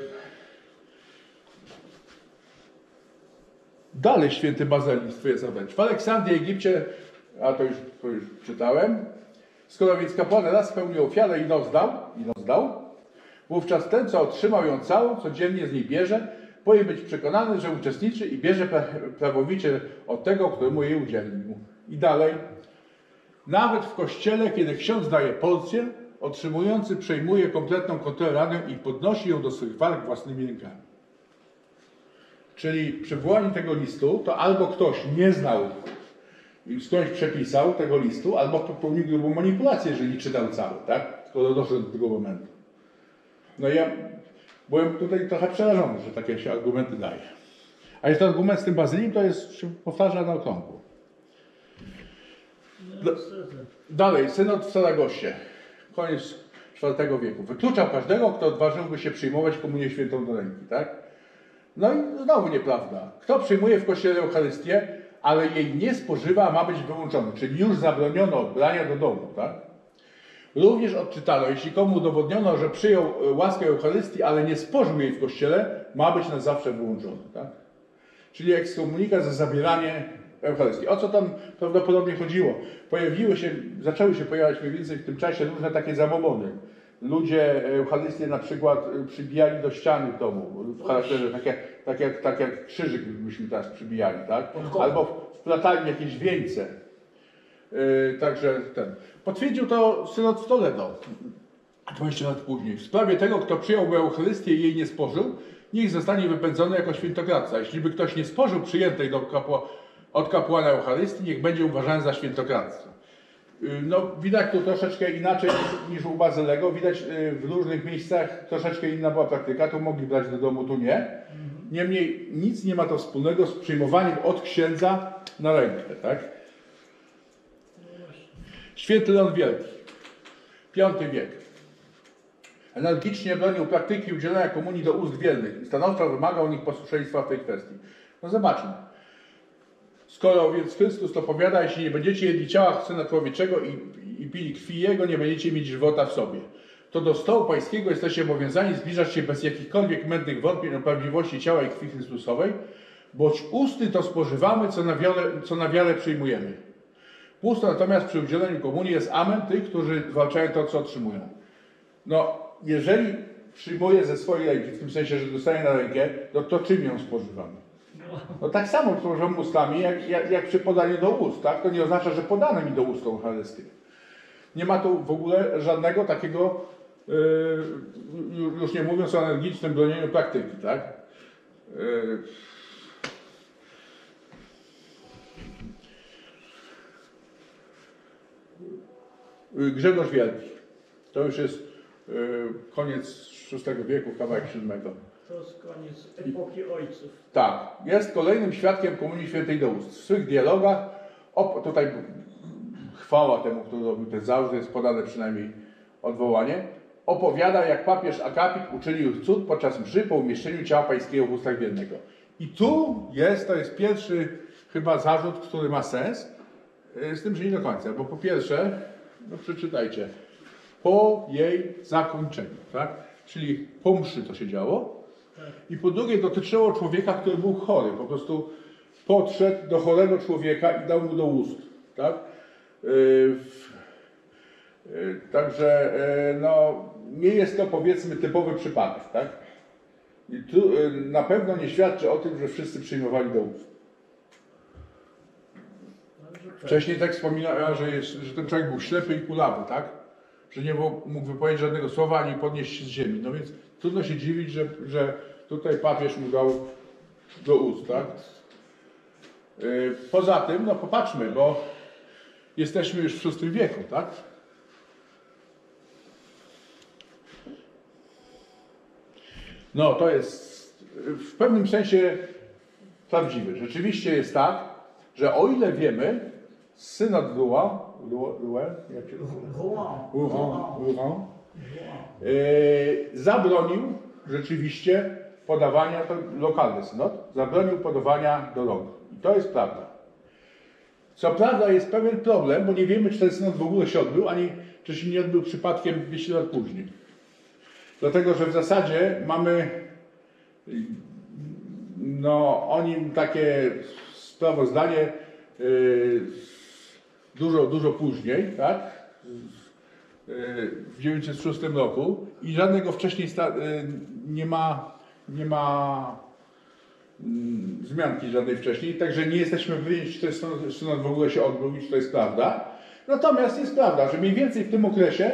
A: Dalej święty Bazylii stwierdza wręcz. W Aleksandrii, Egipcie, a to już, to już czytałem, skoro więc kapłan raz spełnił ofiarę i rozdał, i rozdał, wówczas ten, co otrzymał ją całą, codziennie z niej bierze, powinien być przekonany, że uczestniczy i bierze prawowicie od tego, któremu jej udzielił. I dalej. Nawet w kościele, kiedy ksiądz daje porcję, otrzymujący przejmuje kompletną kontrolę radę i podnosi ją do swych walk własnymi rękami. Czyli przy wywołaniu tego listu to albo ktoś nie znał i skądś przepisał tego listu, albo popełnił grubą manipulację, jeżeli czytał cały, tak? Skoro doszedł do tego momentu. No ja byłem tutaj trochę przerażony, że takie się argumenty daje. A jeszcze argument z tym bazylią to jest, się powtarza na okrągło.
B: No, niestety.
A: Dalej, synod w Saragosie, koniec czwartego wieku. Wykluczał każdego, kto odważyłby się przyjmować komunię świętą do ręki, tak? No i znowu nieprawda. Kto przyjmuje w kościele Eucharystię, ale jej nie spożywa, ma być wyłączony, czyli już zabroniono brania do domu, tak? Również odczytano, jeśli komu udowodniono, że przyjął łaskę Eucharystii, ale nie spożył jej w kościele, ma być na zawsze wyłączony, tak? Czyli ekskomunikat za zabieranie Eucharystii. O co tam prawdopodobnie chodziło? Pojawiły się, zaczęły się pojawiać mniej więcej w tym czasie różne takie zabobony. Ludzie Eucharystię na przykład przybijali do ściany w domu, w charakterze, tak jak, tak jak, tak jak krzyżyk byśmy teraz przybijali, tak? Albo wplatali jakieś wieńce. Yy, także ten. Potwierdził to synod w Toledo dwadzieścia lat później. W sprawie tego, kto przyjąłby Eucharystię i jej nie spożył, niech zostanie wypędzony jako świętokradca. Jeśli by ktoś nie spożył przyjętej do kapła, od kapłana Eucharystii, niech będzie uważany za świętokradcę. No, widać tu troszeczkę inaczej niż, niż u Bazylego. Widać w różnych miejscach troszeczkę inna była praktyka. Tu mogli brać do domu, tu nie. Niemniej nic nie ma to wspólnego z przyjmowaniem od księdza na rękę, tak? Święty Leon Wielki, piąty wiek. Energicznie bronił praktyki udzielania komunii do ust wiernych i stanowczo wymagał od nich posłuszeństwa w tej kwestii. No zobaczmy. Skoro więc Chrystus to powiada, jeśli nie będziecie jedli ciała Syna Człowieczego i, i pili krwi Jego, nie będziecie mieć żywota w sobie. To do stołu pańskiego jesteście obowiązani zbliżać się bez jakichkolwiek mętnych wątpień o prawdziwości ciała i krwi Chrystusowej, boć usty to spożywamy, co na wiarę, co na wiarę przyjmujemy. Pusto natomiast przy udzieleniu komunii jest amen tych, którzy zwalczają to, co otrzymują. No, jeżeli przyjmuję ze swojej ręki, w tym sensie, że dostaję na rękę, no to czym ją spożywamy? No tak samo spożywam ustami, jak, jak, jak przy podaniu do ust, tak? To nie oznacza, że podano mi do ust tą Eucharystię. Nie ma tu w ogóle żadnego takiego, yy, już nie mówiąc o energicznym bronieniu praktyki, tak? Yy. Grzegorz Wielki. To już jest yy, koniec szóstego wieku, kawałek siódmego.
B: To jest koniec epoki ojców.
A: Tak, jest kolejnym świadkiem Komunii Świętej do ust. W swych dialogach, o, tutaj chwała temu, kto robił ten zarzut, jest podane przynajmniej odwołanie, opowiada, jak papież Akapit uczynił cud podczas mszy po umieszczeniu ciała pańskiego w ustach wiernego. I tu jest, to jest pierwszy chyba zarzut, który ma sens, z tym, że nie do końca, bo po pierwsze, no przeczytajcie, po jej zakończeniu, tak? Czyli po mszy to się działo. I po drugie dotyczyło człowieka, który był chory. Po prostu podszedł do chorego człowieka i dał mu do ust. Tak? Yy, yy, także yy, no, nie jest to, powiedzmy, typowy przypadek. Tak? I tu yy, na pewno nie świadczy o tym, że wszyscy przyjmowali do ust. Wcześniej tak wspominałem, że, jest, że ten człowiek był ślepy i kulawy, tak? Że nie mógł wypowiedzieć żadnego słowa ani podnieść się z ziemi. No więc trudno się dziwić, że, że tutaj papież mu dał do ust, tak? Yy, poza tym, no popatrzmy, bo jesteśmy już w szóstym wieku, tak? No to jest w pewnym sensie prawdziwe. Rzeczywiście jest tak, że o ile wiemy, synod Rouen, Rouen, jak się Rouen, zabronił rzeczywiście podawania, to lokalny synod, zabronił podawania do rąk. I to jest prawda. Co prawda jest pewien problem, bo nie wiemy, czy ten synod w ogóle się odbył, ani czy się nie odbył przypadkiem dwieście lat później. Dlatego, że w zasadzie mamy no, o nim takie sprawozdanie yy, dużo, dużo później, tak? W dziewięćset szóstym roku i żadnego wcześniej nie ma, nie ma wzmianki żadnej wcześniej, także nie jesteśmy pewni, czy ten synod w ogóle się odbył i czy to jest prawda. Natomiast jest prawda, że mniej więcej w tym okresie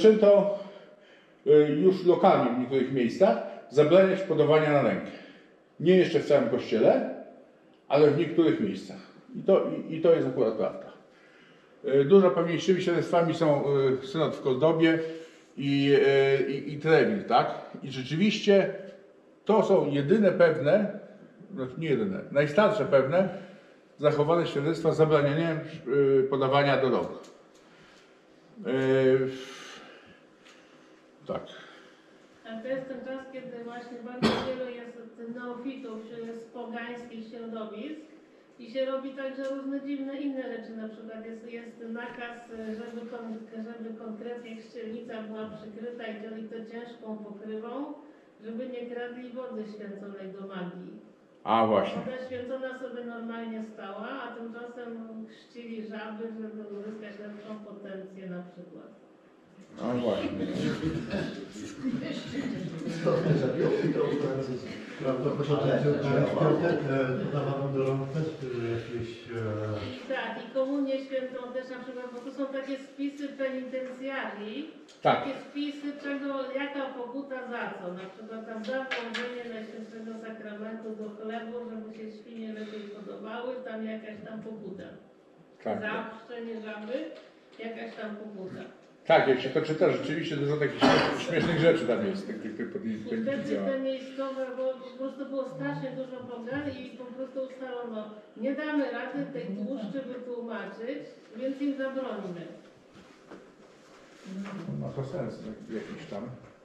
A: zaczęto już lokalnie w niektórych miejscach zabraniać podawania na rękę. Nie jeszcze w całym kościele, ale w niektórych miejscach. I to, i, i to jest akurat prawda. Dużo pewniejszymi świadectwami są synod w Kordobie i, i, i Trewil, tak? I rzeczywiście to są jedyne pewne, znaczy nie jedyne, najstarsze pewne zachowane świadectwa z zabranianiem podawania do rąk. Yy, tak.
E: A to jest ten czas, kiedy właśnie bardzo wielu jest neofitów z pogańskich środowisk i się robi także różne dziwne inne rzeczy. Na przykład jest, jest nakaz, żeby, kon, żeby konkretnie chrzcielnica była przykryta i to, i to ciężką pokrywą, żeby nie kradli wody święconej do magii.
A: A właśnie.
E: Woda święcona sobie normalnie stała, a tymczasem chrzcili żaby, żeby uzyskać lepszą potencję na przykład.
A: No właśnie.
G: Podawano do rąk też jakieś...
E: I tak, i komunię świętą też na przykład, bo to są takie spisy penitencjarii,
A: Tak.
E: takie spisy, czego, jaka pokuta za co, na przykład tam za włożenie Najświętszego Sakramentu do chlebu, żeby się świnie lepiej podobały, tam jakaś tam pokuta.
A: Tak.
E: Za pszczenie żaby, jakaś tam pokuta.
A: Tak, jak się to czyta, rzeczywiście dużo takich śmiesznych, śmiesznych rzeczy tam jest. Tych, tych, tych, tych,
E: I wtedy te miejscowe, bo po prostu było strasznie dużo pogan i po prostu ustalono, nie damy rady tej tłuszczy wytłumaczyć, więc im zabronimy.
A: Ma to sens jakiś tam.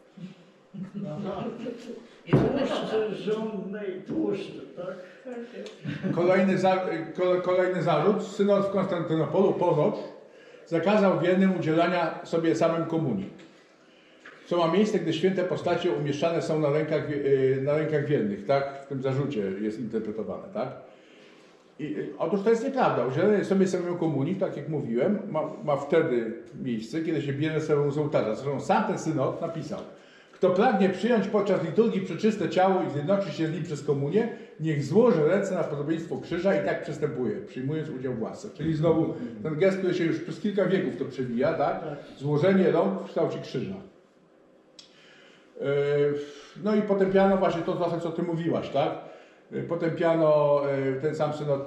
B: Tłuszczy żądnej tłuszczy, tak?
A: Kolejny, za, kole, kolejny zarzut. Synod w Konstantynopolu ponoć zakazał wiernym udzielania sobie samym komunii. Co ma miejsce, gdy święte postacie umieszczane są na rękach, na rękach wiernych, tak? W tym zarzucie jest interpretowane, tak? I, otóż to jest nieprawda. Udzielenie sobie samemu komunii, tak jak mówiłem, ma, ma wtedy miejsce, kiedy się bierze sobą z ołtarza. Zresztą sam ten synod napisał: kto pragnie przyjąć podczas liturgii przeczyste ciało i zjednoczyć się z nim przez komunię, niech złoży ręce na podobieństwo krzyża i tak przystępuje, przyjmując udział w łasce. Czyli znowu ten gest, który się już przez kilka wieków to przewija, tak? Złożenie rąk w kształcie krzyża. No i potępiano właśnie to trochę, co ty mówiłaś, tak? Potępiano ten sam synod,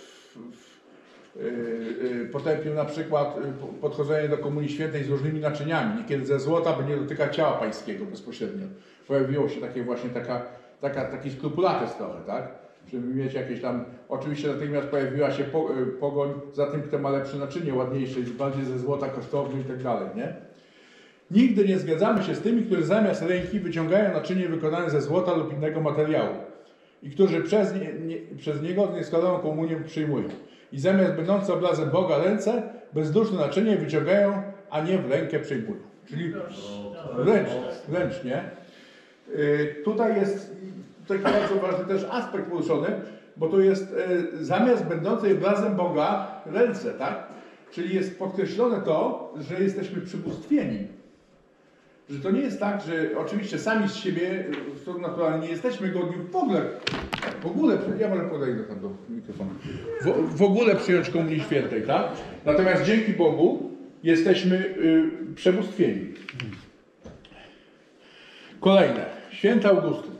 A: potępił na przykład podchodzenie do Komunii Świętej z różnymi naczyniami, niekiedy ze złota, by nie dotykać ciała pańskiego bezpośrednio. Pojawiło się takie właśnie taka, taka, taki skrupulates trochę, tak? Żeby mieć jakieś tam, oczywiście natychmiast pojawiła się po, pogoń za tym, kto ma lepsze naczynie, ładniejsze, bardziej ze złota, kosztowne i tak dalej, nie? Nigdy nie zgadzamy się z tymi, którzy zamiast ręki wyciągają naczynie wykonane ze złota lub innego materiału i którzy przez, nie, nie, przez niego nieskładaną komunię przyjmują. I zamiast będące obrazem Boga ręce, bezduszne naczynie wyciągają, a nie w rękę przyjmują. Czyli wręcz, wręcz nie. Yy, tutaj jest taki bardzo ważny też aspekt poruszony, bo to jest yy, zamiast będącej obrazem Boga ręce, tak? Czyli jest podkreślone to, że jesteśmy przybóstwieni. Że to nie jest tak, że oczywiście sami z siebie to naturalnie nie jesteśmy godni w ogóle, w ogóle, ja może podejdę tam do mikrofonu, w, w ogóle przyjąć Komunii Świętej, tak? Natomiast dzięki Bogu jesteśmy y, przebóstwieni. Kolejne. Święty Augustyn.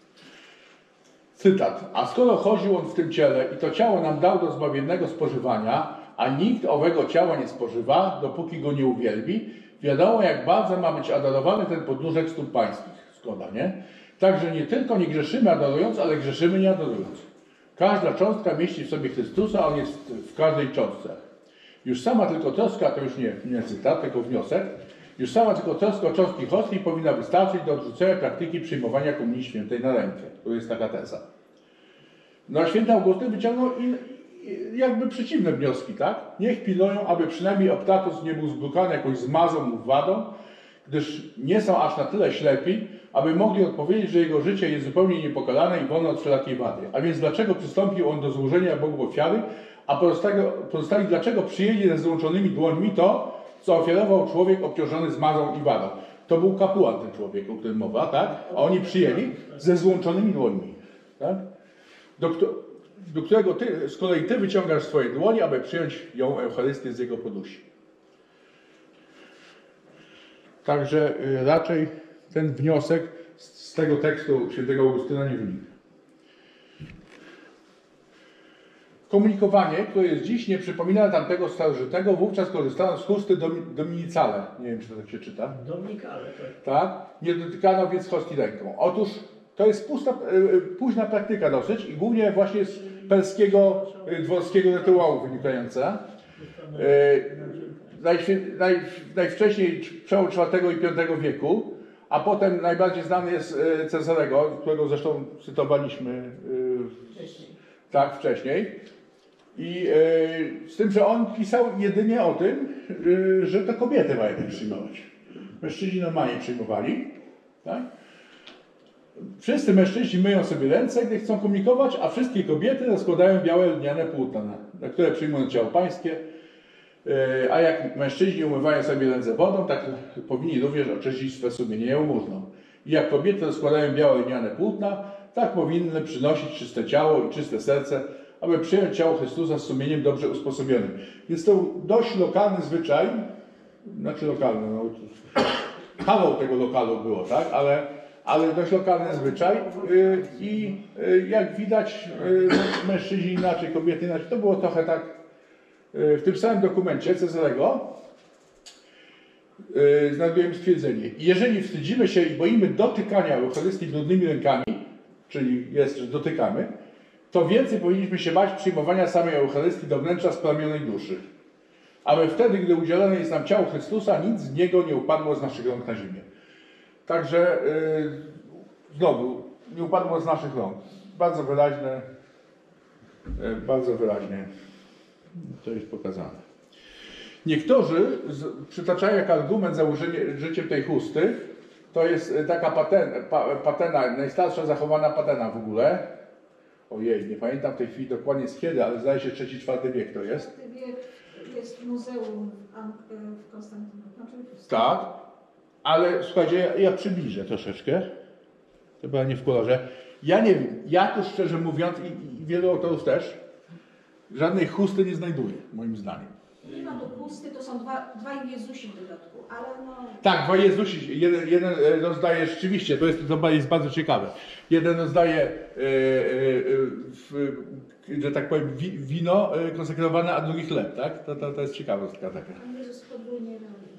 A: Cytat. A skoro chodził on w tym ciele i to ciało nam dał do zbawiennego spożywania, a nikt owego ciała nie spożywa, dopóki go nie uwielbi, wiadomo, jak bardzo ma być adorowany ten podnóżek stóp pańskich. Zgoda, nie? Także nie tylko nie grzeszymy adorując, ale grzeszymy nie adorując. Każda cząstka mieści w sobie Chrystusa, a On jest w każdej cząstce. Już sama tylko troska, to już nie, nie cytat, tylko wniosek, już sama tylko troska o cząstki hostii powinna wystarczyć do odrzucenia praktyki przyjmowania Komunii Świętej na rękę. To jest taka teza. No a święty Augustyn wyciągnął in, jakby przeciwne wnioski, tak? Niech pilnują, aby przynajmniej Optatus nie był zbrukany jakąś zmazą lub wadą, gdyż nie są aż na tyle ślepi, aby mogli odpowiedzieć, że jego życie jest zupełnie niepokalane i wolne od wszelakiej wady. A więc dlaczego przystąpił on do złożenia Bogu ofiary, a pozostali dlaczego przyjęli ze złączonymi dłońmi to, co ofiarował człowiek obciążony zmazą i wadą? To był kapłan ten człowiek, o którym mowa, tak? A oni przyjęli ze złączonymi dłońmi, tak? Do, do którego ty, z kolei ty wyciągasz swoje dłonie, aby przyjąć ją Eucharystię z jego podusi. Także y, raczej ten wniosek z tego tekstu świętego Augustyna nie wynika. komunikowanie, które jest dziś, nie przypomina tamtego starożytnego, wówczas korzystano z chusty domi- dominicale. Nie wiem, czy to tak się czyta.
B: Dominikale, tak.
A: Tak? Nie dotykano więc hostii ręką. Otóż to jest pusta, y, późna praktyka dosyć i głównie właśnie z perskiego, y, dworskiego rytuału wynikająca. Y, najświe- naj, najwcześniej przełom czwartego i piątego wieku, a potem najbardziej znany jest y, Cezarego, którego zresztą cytowaliśmy y,
F: Wcześniej.
A: tak wcześniej. I y, z tym, że on pisał jedynie o tym, y, że to kobiety mają przyjmować. Mężczyźni normalnie przyjmowali. Tak? Wszyscy mężczyźni myją sobie ręce, gdy chcą komunikować, a wszystkie kobiety rozkładają białe lniane płótna, na, na które przyjmują ciało pańskie. Yy, a jak mężczyźni umywają sobie ręce wodą, tak powinni również oczyścić swe sumienie jałmużną. I jak kobiety rozkładają białe lniane płótna, tak powinny przynosić czyste ciało i czyste serce, aby przyjąć ciało Chrystusa z sumieniem dobrze usposobionym. Jest to dość lokalny zwyczaj, znaczy lokalny, no, kawał tego lokalu było, tak, ale, ale dość lokalny zwyczaj yy, i yy, jak widać yy, mężczyźni inaczej, kobiety inaczej. To było trochę tak yy, w tym samym dokumencie Cezarego yy, znajdujemy stwierdzenie: jeżeli wstydzimy się i boimy dotykania Eucharystii brudnymi rękami, czyli jest, że dotykamy, to więcej powinniśmy się bać przyjmowania samej Eucharystii do wnętrza splamionej duszy. Aby wtedy, gdy udzielone jest nam ciało Chrystusa, nic z niego nie upadło z naszych rąk na ziemię. Także yy, znowu, nie upadło z naszych rąk. Bardzo wyraźne, yy, bardzo wyraźnie to jest pokazane. Niektórzy z, przytaczają jako argument za użyciem tej chusty, to jest taka paten, pa, patena, najstarsza zachowana patena w ogóle. Ojej, nie pamiętam w tej chwili dokładnie z kiedy, ale zdaje się trzeci czwarty wiek to jest.
C: czwarty wiek jest muzeum w, Am- w Konstantynopolu. Znaczy w-
A: Tak, ale słuchajcie, ja, ja przybliżę troszeczkę. To chyba nie w kolorze. Ja nie wiem, ja tu szczerze mówiąc i, i wielu autorów też, żadnej chusty nie znajduję, moim zdaniem.
C: Nie ma tu chusty, to są dwa, dwaj Jezusi w dodatku, ale no...
A: Tak, dwa Jezusi, jeden, jeden rozdaje rzeczywiście, to jest, to jest bardzo ciekawe. Jeden rozdaje, e, e, w, że tak powiem, wi, wino e, konsekrowane, a drugi chleb, tak? To, to, to jest ciekawostka taka.
C: Pan Jezus podwójnie robi.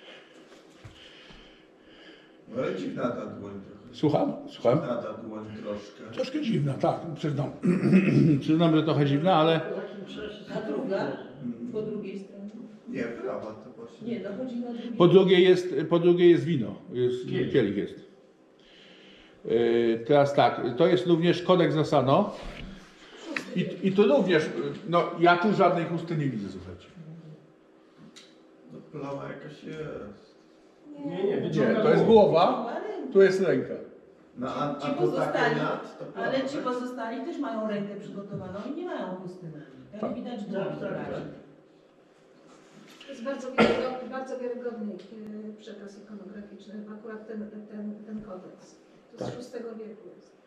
D: No ale dziwna ta dłoń trochę.
A: Słucham? Słucham?
D: Dziwna ta dłoń troszkę.
A: Troszkę dziwna, tak, przyznam. Przyznam, że trochę dziwna, ale...
B: Po takim czasie
F: A druga? Po drugiej stronie?
D: Nie, prawa to właśnie.
F: Nie, no chodzi na drugiej.
A: Po drugie jest, po drugie jest wino, jest, kielich jest. Yy, teraz tak, to jest również kodeks Asano. I, I tu również, no ja tu żadnej chusty nie widzę, słuchajcie.
D: No plama jakaś jest.
G: Nie, nie,
A: Nie,
G: wyciąga
A: to jest
G: głowę.
A: głowa, tu jest ręka.
D: No a,
F: Ci
D: a to
F: pozostali,
D: takie nad, to plama,
F: ale ci
D: tak?
F: pozostali też mają rękę przygotowaną i nie mają chusty na nich. Jak widać dłoń
B: Tak, tak, tak.
C: To jest bardzo wiarygodny, bardzo wiarygodny e, przekaz ikonograficzny, akurat ten, ten, ten kodeks. To z
A: Tak.
C: szóstego wieku jest.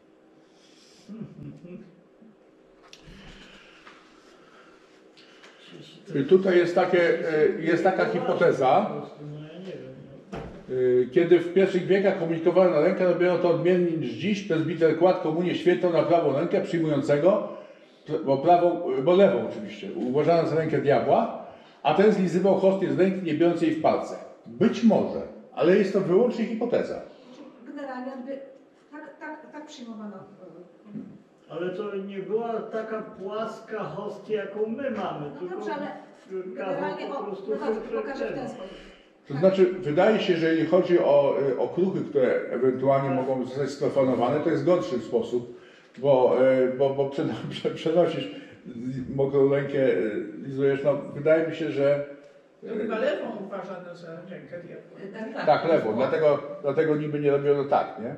A: Tutaj jest, takie, e, jest taka hipoteza,
B: No ja nie wiem. No.
A: e, kiedy w pierwszych wiekach komunikowano na rękę, robiono to odmiennie niż dziś. Prezbiter kładł komunię świętą na prawą rękę przyjmującego, bo, prawą, bo lewą oczywiście, uważano za rękę diabła, a ten zlizywał hostię z ręki, nie biorąc jej w palce. Być może, ale jest to wyłącznie hipoteza.
C: Znaczy, generalnie jakby tak, tak, tak przyjmowano.
B: Ale to nie była taka płaska hostia, jaką my mamy,
C: No
B: tylko
C: dobrze, ale
B: kawał
C: generalnie
B: po
C: o,
B: prostu
C: pokażę, pokażę w ten
B: konkretnego.
C: sposób.
A: To znaczy, wydaje się, że jeżeli chodzi o, y, o kruchy, które ewentualnie mogą zostać sprofonowane, to jest gorszy sposób, bo, y, bo, bo przeno- prze- przenosisz mokrą rękę, y, lizujesz, no wydaje mi się, że
H: To chyba lewą uważano za rękę diabła.
F: Tak, tak.
A: tak, lewo, dlatego, dlatego niby nie robiono tak, nie?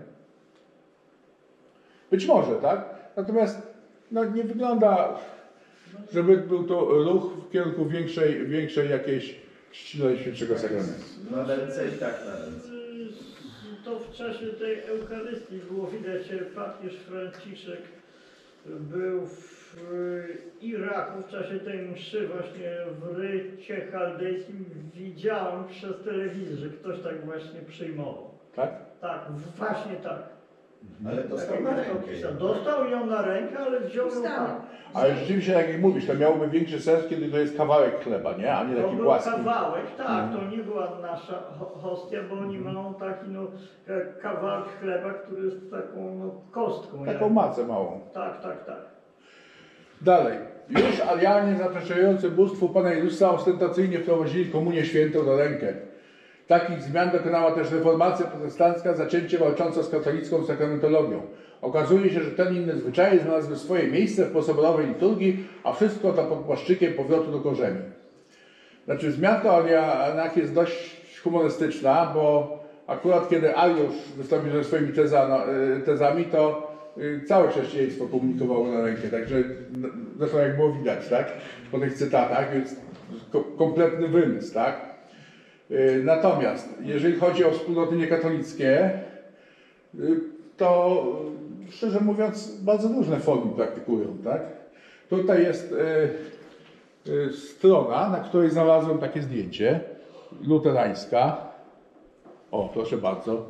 A: Być może, tak? Natomiast no, nie wygląda, żeby był to ruch w kierunku większej, większej jakiejś czci Najświętszego Sakramentu.
D: Na ręce i tak na ręce.
B: To w czasie tej Eucharystii było widać, że papież Franciszek był w Iraku w czasie tej mszy właśnie w rycie chaldejskim. Widziałem przez telewizję, że ktoś tak właśnie przyjmował.
A: Tak?
B: Tak, właśnie tak.
D: Ale dostał na rękę.
B: Dostał ją na rękę, ale wziął ją
C: Ustawił.
B: tak.
A: Ale rzeczywiście, tak jak mówisz, to miałoby większy sens, kiedy to jest kawałek chleba, nie? A nie
B: To
A: taki
B: był
A: płaski.
B: kawałek, tak,
A: Mhm.
B: to nie była nasza ho- hostia, bo oni mają taki no, ka- kawałek chleba, który jest taką no, kostką.
A: Taką
B: jakby.
A: macę małą.
B: Tak, tak, tak.
A: Dalej. Już alianie zaprzeczający bóstwu Pana Jezusa ostentacyjnie wprowadzili komunię świętą na rękę. Takich zmian dokonała też reformacja protestancka, zacięcie walcząca z katolicką sakramentologią. Okazuje się, że ten inny zwyczaje znalazły swoje miejsce w posoborowej liturgii, a wszystko to pod płaszczykiem powrotu do korzeni. Znaczy wzmianka o alianach jest dość humorystyczna, bo akurat kiedy Ariusz wystąpił ze swoimi teza, tezami, to y, całe chrześcijaństwo komunikowało na rękę, także no, zresztą jak było widać, tak, po tych cytatach, więc ko kompletny wymysł, tak. Y, natomiast jeżeli chodzi o wspólnoty niekatolickie, y, to szczerze mówiąc bardzo różne formy praktykują, tak. Tutaj jest y, y, strona, na której znalazłem takie zdjęcie, luterańska. O, proszę bardzo.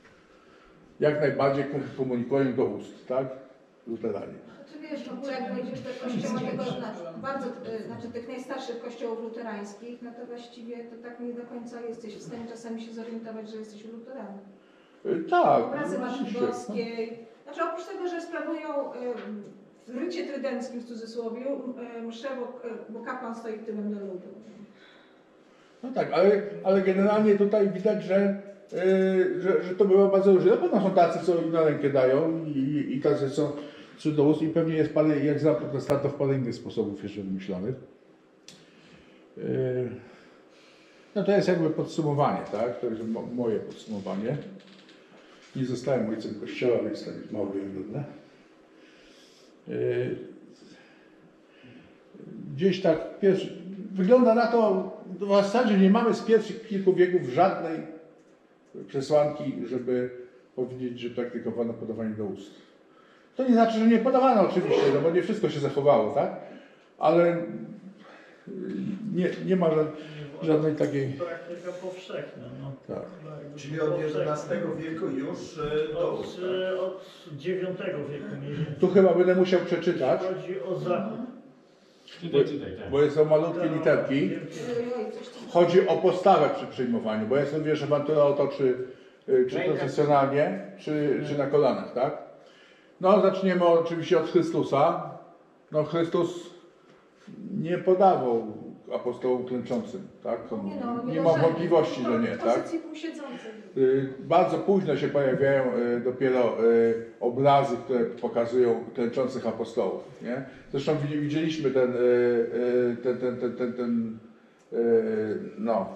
A: Jak najbardziej komunikują do ust, tak? Luteranie.
C: Znaczy wiesz, no bo jak wejdziesz do kościoła tego, znaczy, bardzo, y, znaczy tych najstarszych kościołów luterańskich, no to właściwie to tak nie do końca jesteś w stanie czasami się zorientować, że jesteś luteranem.
A: Y, tak.
C: Obrazy Matki
A: oczywiście.
C: Boskiej. Znaczy oprócz tego, że sprawują y, w rycie trydenckim w cudzysłowie y, mszę, bo, bo kapłan stoi tyłem do ludu.
A: No tak, ale, ale generalnie tutaj widać, że, yy, że, że to było bardzo różne. Na pewno są tacy, co im na rękę dają i, i tacy, co do ust i pewnie jest parę, jak za protestantów, parę innych sposobów jeszcze wymyślonych. Yy, no to jest jakby podsumowanie, tak? To jest mo moje podsumowanie. Nie zostałem ojcem kościoła, więc tak mało wygląda. Yy, gdzieś tak pierwszy, wygląda na to, w zasadzie nie mamy z pierwszych kilku wieków żadnej przesłanki, żeby powiedzieć, że praktykowano podawanie do ust. To nie znaczy, że nie podawano oczywiście, no bo nie wszystko się zachowało, tak? Ale nie, nie ma żadnej takiej...
B: Praktyka powszechna. No.
A: Tak.
D: Czyli od jedenastego wieku już e, do
B: Od,
D: ust.
B: e, od dziewiątego wieku mniej więcej.
A: Tu chyba będę musiał przeczytać,
B: Chodzi o zakup.
I: Czytaj, czytaj, tak.
A: bo są malutkie literki.
C: Ojoj, coś tam.
A: Chodzi o postawę przy przyjmowaniu, bo ja sobie wiesz, awantura o to, czy, czy profesjonalnie, czy, czy na kolanach, tak? No, zaczniemy oczywiście od Chrystusa. No, Chrystus nie podawał apostołom klęczącym, tak? To
C: Nie, no,
A: nie
C: nie
A: ma
C: możemy.
A: wątpliwości, że nie,
C: W
A: tak?
C: pozycji półsiedzącej.
A: Y, Bardzo późno się pojawiają y, dopiero y, obrazy, które pokazują klęczących apostołów, nie? Zresztą widzi- widzieliśmy ten, y, y, ten, ten, ten, ten, ten y, no,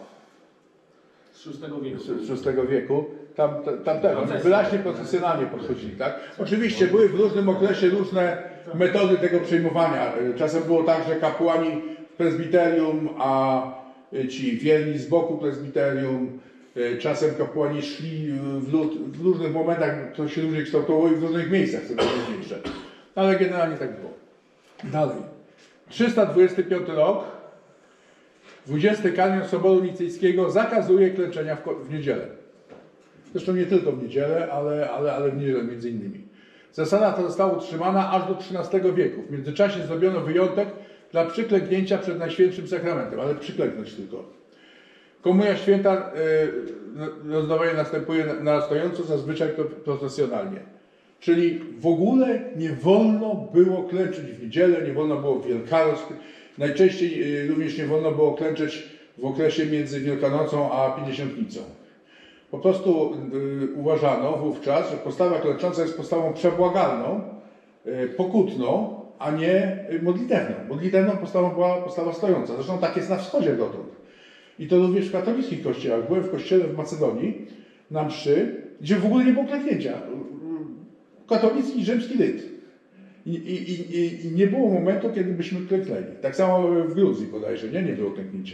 I: Z szóstego wieku.
A: z szóstego wieku. Tam, tam też
I: Procesje.
A: wyraźnie procesjonalnie podchodzili, tak? Oczywiście były w różnym okresie różne metody tego przyjmowania. Czasem było tak, że kapłani w prezbiterium, a ci wierni z boku prezbiterium, czasem kapłani szli w lud, w różnych momentach, to się różnie kształtowało i w różnych miejscach, co najważniejsze. Ale generalnie tak było. Dalej. trzysta dwudziesty piąty rok, dwudziesty kanion Soboru Nicyjskiego zakazuje klęczenia w, ko- w niedzielę. Zresztą nie tylko w niedzielę, ale, ale, ale w niedzielę między innymi. Zasada ta została utrzymana aż do trzynastego wieku. W międzyczasie zrobiono wyjątek dla przyklęknięcia przed Najświętszym Sakramentem, ale przyklęknąć tylko. Komunia święta y, rozdawanie następuje narastająco, zazwyczaj to procesjonalnie. Czyli w ogóle nie wolno było klęczeć w niedzielę, nie wolno było w Wielkanoc. Najczęściej y, również nie wolno było klęczeć w okresie między Wielkanocą a Pięćdziesiątnicą. Po prostu y, uważano wówczas, że postawa klęcząca jest postawą przebłagalną, y, pokutną, a nie y, modlitewną. Modlitewną postawą była postawa stojąca. Zresztą tak jest na wschodzie dotąd. I to również w katolickich kościołach. Byłem w kościele w Macedonii na mszy, gdzie w ogóle nie było klęknięcia. Katolicki rzymski ryt. I, i, i, I nie było momentu, kiedy byśmy klęknęli. Tak samo w Gruzji bodajże, nie? Nie było klęknięcia.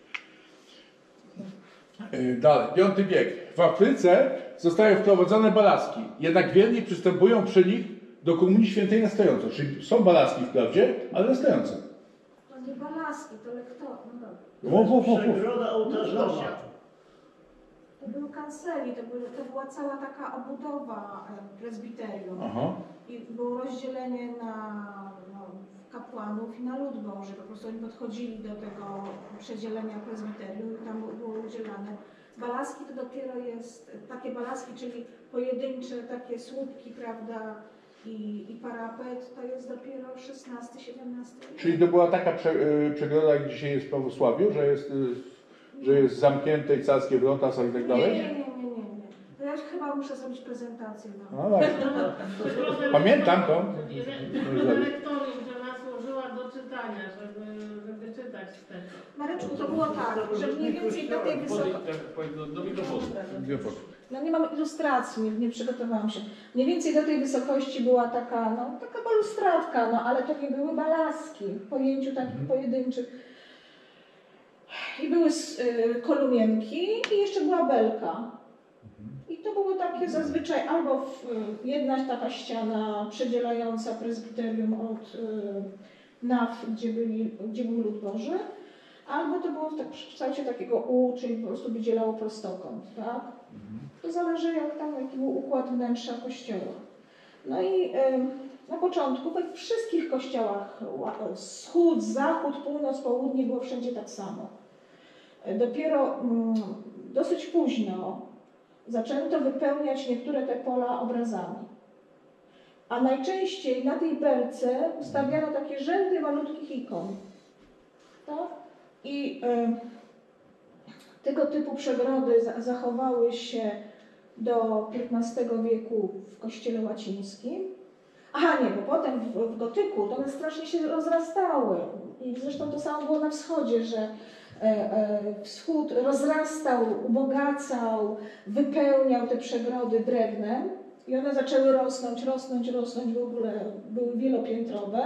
A: Dalej, piąty wiek. W Afryce zostają wprowadzone balaski, jednak wierni przystępują przy nich do komunii świętej na stojąco. Czyli są balaski wprawdzie, ale na stojąco.
C: To nie balaski, to lektor. No dobra.
A: Wo, wo, wo, wo.
B: Przegroda ołtarzowa.
C: nie było kanceli, to, były, to była cała taka obudowa e, prezbiterium.
A: Aha.
C: I było rozdzielenie na no, kapłanów i na lud Boży. Po prostu oni podchodzili do tego przedzielenia prezbiterium i tam było udzielane. Balaski to dopiero jest, takie balaski, czyli pojedyncze takie słupki, prawda, i, i parapet, to jest dopiero szesnasty siedemnasty wiek.
A: Czyli to była taka prze, y, przegroda, jak dzisiaj jest w prawosławiu, że jest, y, że jest zamknięte i carskie wrota są i tak
C: Nie,
A: dalej?
C: nie, nie, nie, nie, nie. To ja chyba muszę zrobić prezentację. No.
A: No właśnie. Pamiętam to.
E: Rektorium, że nas służyła do czytania, żeby, żeby czytać z tego.
C: Mareczku, to było tak, że mniej więcej do tej wysokości...
I: Do, do mikrofonu.
C: No nie mam ilustracji, nie, nie przygotowałam się. Mniej więcej do tej wysokości była taka, no, taka balustradka, no ale to nie były balaski w pojęciu takich pojedynczych. I były y, kolumienki i jeszcze była belka. I to było takie zazwyczaj albo w, jedna taka ściana przedzielająca prezbiterium od y, naw, gdzie, byli, gdzie był lud Boży, albo to było w, tak, w kształcie takiego U, czyli po prostu wydzielało prostokąt, tak? To zależy jak tam, jaki był układ wnętrza kościoła. No i y, na początku we wszystkich kościołach wschód, zachód, północ, południe było wszędzie tak samo. Dopiero mm, dosyć późno zaczęto wypełniać niektóre te pola obrazami. A najczęściej na tej belce ustawiano takie rzędy malutkich ikon. Tak? I y, tego typu przegrody za, zachowały się do piętnastego wieku w kościele łacińskim. Aha, nie, bo potem w, w gotyku to one strasznie się rozrastały. I zresztą to samo było na wschodzie, że e, e, wschód rozrastał, ubogacał, wypełniał te przegrody drewnem i one zaczęły rosnąć, rosnąć, rosnąć, w ogóle były wielopiętrowe.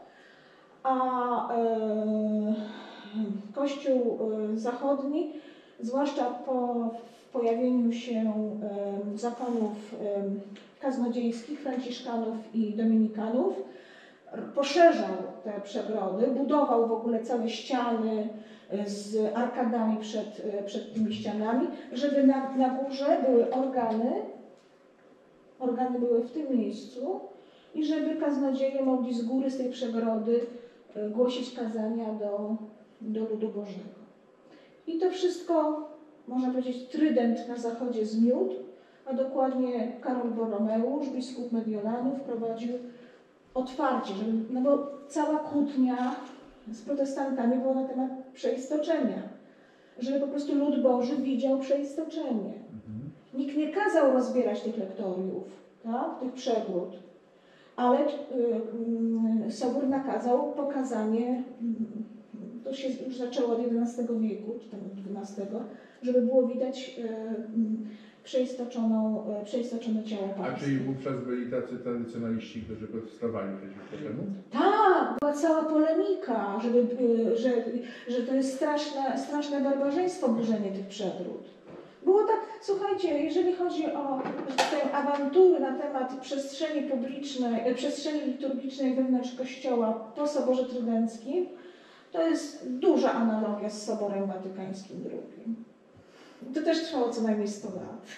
C: A e, Kościół e, zachodni, zwłaszcza po pojawieniu się e, zakonów e, kaznodziejskich, franciszkanów i dominikanów, poszerzał te przegrody, budował w ogóle całe ściany z arkadami przed, przed tymi ścianami, żeby na, na górze były organy, organy były w tym miejscu i żeby kaznodzieje mogli z góry, z tej przegrody głosić kazania do, do ludu Bożego. I to wszystko, można powiedzieć, trydent na zachodzie zmiótł, a dokładnie Karol Borromeusz, biskup Mediolanów, wprowadził otwarcie, żeby, no bo cała kłótnia z protestantami była na temat przeistoczenia, żeby po prostu lud Boży widział przeistoczenie. Mhm. Nikt nie kazał rozbierać tych lektoriów, tak, tych przegród, ale y, y, Sobór nakazał pokazanie, y, to się już zaczęło od jedenastego wieku, czy tam od dwunastego, żeby było widać y, y, Przeistoczoną, przeistoczone ciało Pańskie.
A: A czyli wówczas byli tacy tradycjonaliści, którzy protestowali przeciwko temu?
C: Tak, była cała polemika, żeby, że, że to jest straszne, straszne barbarzyństwo burzenie tych przegród. Było tak, słuchajcie, jeżeli chodzi o tę awanturę na temat przestrzeni publicznej, przestrzeni liturgicznej wewnątrz Kościoła po Soborze Trydenckim, to jest duża analogia z Soborem Watykańskim drugim. To też trwało co najmniej sto lat.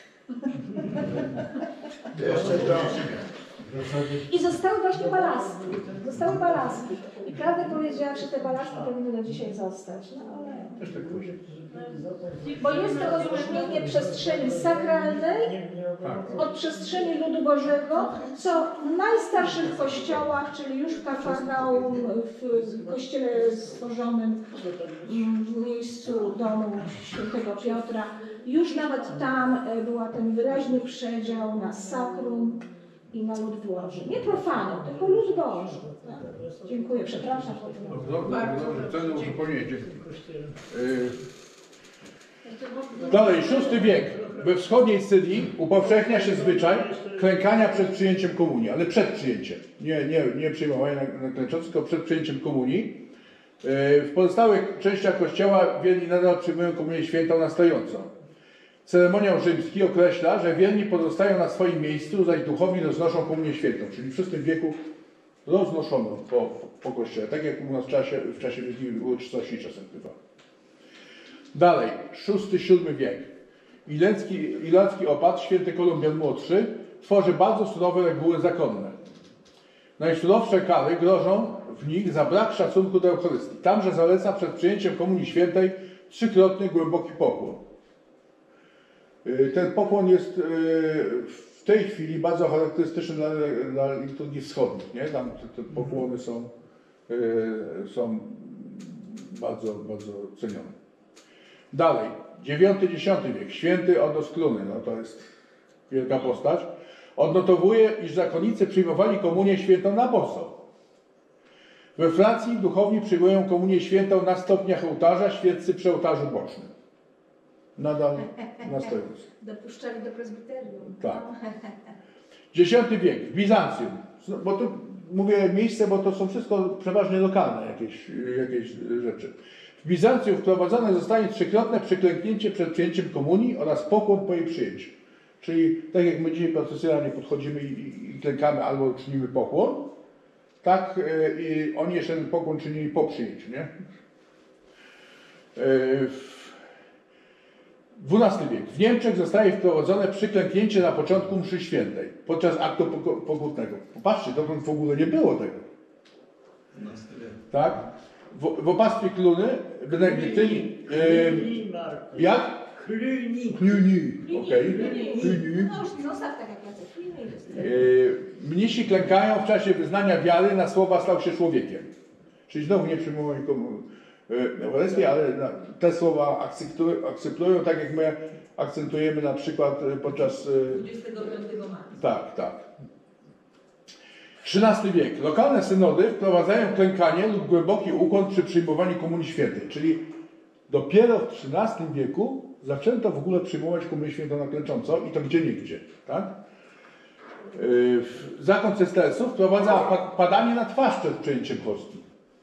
D: Jeszcze to.
C: I zostały właśnie balaski. Zostały balaski. I prawdę powiedziawszy, te balaski powinny do dzisiaj zostać. No ale...
A: Też tak później.
C: Bo jest to rozróżnienie przestrzeni sakralnej od przestrzeni ludu Bożego, co w najstarszych kościołach, czyli już w Kafarnaum, w kościele stworzonym w miejscu domu świętego Piotra, już nawet tam była ten wyraźny przedział na sakrum i na lud Boży. Nie profanów, tylko lud Boży. Tak? Dziękuję, przepraszam.
A: Dobrze, dobrze, cenne uzupełnienie. Yy, Dalej, szósty wiek. We wschodniej Syrii upowszechnia się zwyczaj klękania przed przyjęciem komunii, ale przed przyjęciem. Nie, nie, nie przyjmowania na, na klęcząc, tylko przed przyjęciem komunii. W pozostałych częściach Kościoła wierni nadal przyjmują komunię świętą na stojąco. Ceremoniał rzymski określa, że wierni pozostają na swoim miejscu, zaś duchowni roznoszą komunię świętą, czyli w szóstym wieku roznoszono po, po Kościele, tak jak u nas w czasie, w czasie uroczystości czasem bywa. Dalej, szósty, siódmy wiek. Ilecki, Ilacki opat, święty Kolumbian Młodszy, tworzy bardzo surowe reguły zakonne. Najsurowsze kary grożą w nich za brak szacunku do Eucharystii. Tamże zaleca przed przyjęciem Komunii Świętej trzykrotny głęboki pokłon. Ten pokłon jest w tej chwili bardzo charakterystyczny dla, dla liturgii wschodnich. Nie? Tam te, te pokłony są, są bardzo, bardzo cenione. Dalej, dziewiąty dziesiąty wiek, święty Odos Kluny, no to jest wielka postać, odnotowuje, iż zakonnicy przyjmowali komunię świętą na boso. We Francji duchowni przyjmują komunię świętą na stopniach ołtarza, świeccy przy ołtarzu bocznym. Nadal na stojąco.
C: Dopuszczali do prezbiterium.
A: Tak. dziesiąty wiek, w Bizancjum. Bo tu mówię miejsce, bo to są wszystko przeważnie lokalne jakieś, jakieś rzeczy. W Bizancjum wprowadzone zostanie trzykrotne przyklęknięcie przed przyjęciem komunii oraz pokłon po jej przyjęciu. Czyli tak jak my dzisiaj procesjonalnie podchodzimy i, i klękamy albo czynimy pokłon, tak i oni jeszcze ten pokłon czynili po przyjęciu. Nie? dwunasty wiek. W Niemczech zostaje wprowadzone przyklęknięcie na początku mszy świętej podczas aktu pokutnego. Popatrzcie, dotąd w ogóle nie było tego. Tak? W, w opactwie Kluny benedyktyni... E, jak?
B: Cluny.
A: Cluny, okej. Cluny.
C: No, zostaw tak jak Jacek.
A: E, Mnisi klękają w czasie wyznania wiary na słowa stał się człowiekiem. Czyli znowu nie przyjmują nikomu Eucharystii, ale te słowa akceptują, akceptują, tak jak my akcentujemy na przykład podczas...
F: dwudziestego piątego marca.
A: Tak, tak. trzynasty wiek. Lokalne synody wprowadzają klękanie lub głęboki ukłon przy przyjmowaniu Komunii Świętej. Czyli dopiero w trzynastym wieku zaczęto w ogóle przyjmować Komunię Świętą na klęcząco i to gdzie niegdzie. Tak? Yy, zakon cystersów wprowadza padanie na twarz przed przyjęciem hostii.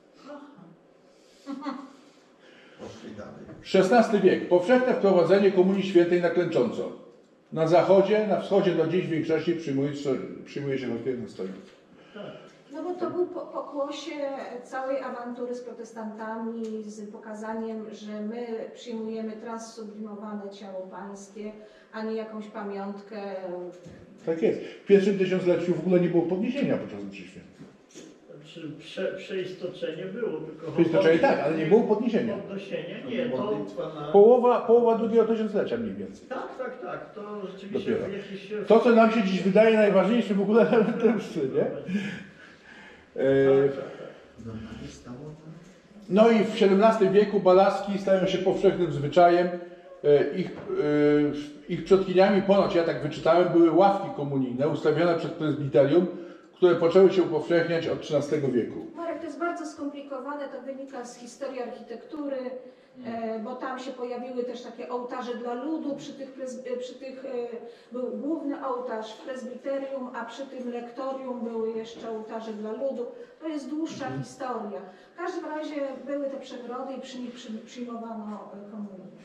A: szesnasty wiek. Powszechne wprowadzenie Komunii Świętej na klęcząco. Na zachodzie, na wschodzie do dziś w większości przyjmuje, przyjmuje się hostię na stojąco.
C: No bo to był po, pokłosie całej awantury z protestantami, z pokazaniem, że my przyjmujemy transublimowane ciało pańskie, a nie jakąś pamiątkę.
A: Tak jest. W pierwszym tysiącleciu w ogóle nie było podniesienia podczas mszy świętej.
B: Znaczy prze, przeistoczenie było, tylko...
A: Przeistoczenie tak, ale nie było podniesienia.
B: Podniesienie? Nie, to...
A: Połowa, połowa drugiego tysiąclecia mniej więcej.
B: Tak, tak, tak. To rzeczywiście
A: Dopiero.
B: jakiś...
A: To, co nam się dziś wydaje najważniejsze w ogóle elementem mszy, nie? E, no i w siedemnastym wieku balaski stają się powszechnym zwyczajem. E, ich, e, ich przodkiniami ponoć, ja tak wyczytałem, były ławki komunijne ustawione przed prezbiterium, które poczęły się upowszechniać od trzynastego wieku.
C: Marek, to jest bardzo skomplikowane, to wynika z historii architektury, e, bo tam się pojawiły też takie ołtarze dla ludu, przy tych, przy tych e, był główny ołtarz w prezbiterium, a przy tym lektorium były jeszcze ołtarze dla ludu. To jest dłuższa historia. W każdym razie były te przegrody i przy nich przy, przyjmowano komunię.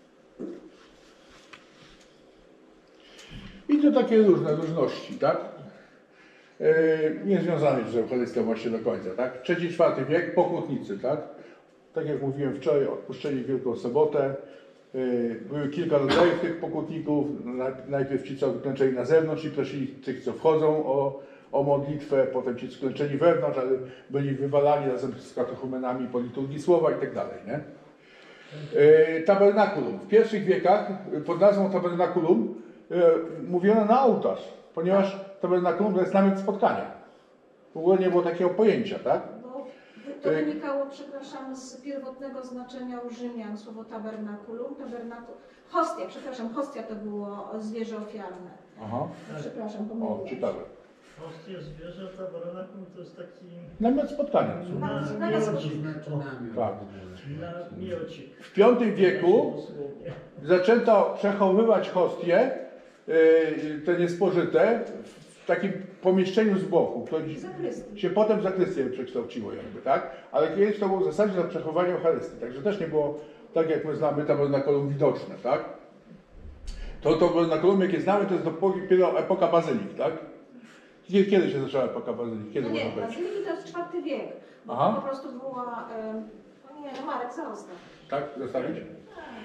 A: I to takie różne różności, tak? Nie związane z Eucharystią właśnie do końca, tak? Trzeci, czwarty wiek, pokutnicy, tak? Tak jak mówiłem wczoraj, odpuszczeni w Wielką Sobotę. Były kilka rodzajów tych pokutników. Najpierw ci, co klęczeli na zewnątrz i prosili tych, co wchodzą o, o modlitwę, potem ci, co klęczeli wewnątrz, ale byli wywalani razem z katechumenami po liturgii słowa i tak dalej, nie? Tabernakulum. W pierwszych wiekach pod nazwą tabernakulum mówiono na ołtarz, ponieważ tabernakulum to jest namiot spotkania. W ogóle nie było takiego pojęcia, tak?
C: Bo to wynikało, przepraszam, z pierwotnego znaczenia u Rzymian słowo tabernakulum. Tabernaku... Hostia, przepraszam, hostia to było zwierzę ofiarne.
A: Aha.
C: Przepraszam,
A: O,
C: pomyliłam się.
A: ciekawe.
B: Hostia zwierzę, tabernakulum to jest taki...
A: Namiot spotkania.
B: Na
C: Na-
B: miocik.
A: Tak.
B: Na miocik.
A: W piątym wieku
B: Dosłownie.
A: zaczęto przechowywać hostie, yy, te niespożyte, w takim pomieszczeniu z boku, które
C: Zakrystii.
A: się potem w zakrystię przekształciło jakby, tak? Ale kiedyś to było w zasadzie dla przechowania Eucharystii, także też nie było, tak jak my znamy, tabernakulum widoczne, tak? To tabernakulum, jakie znamy, to jest dopiero epoka bazylik, tak? Kiedy, kiedy się zaczęła epoka bazylik? Kiedy
C: No nie,
A: można powiedzieć?
C: bazyliki to jest czwarty wiek. Bo
A: Aha.
C: to po prostu była... em, No nie, no Marek, zostaw.
A: Tak? Zostawić?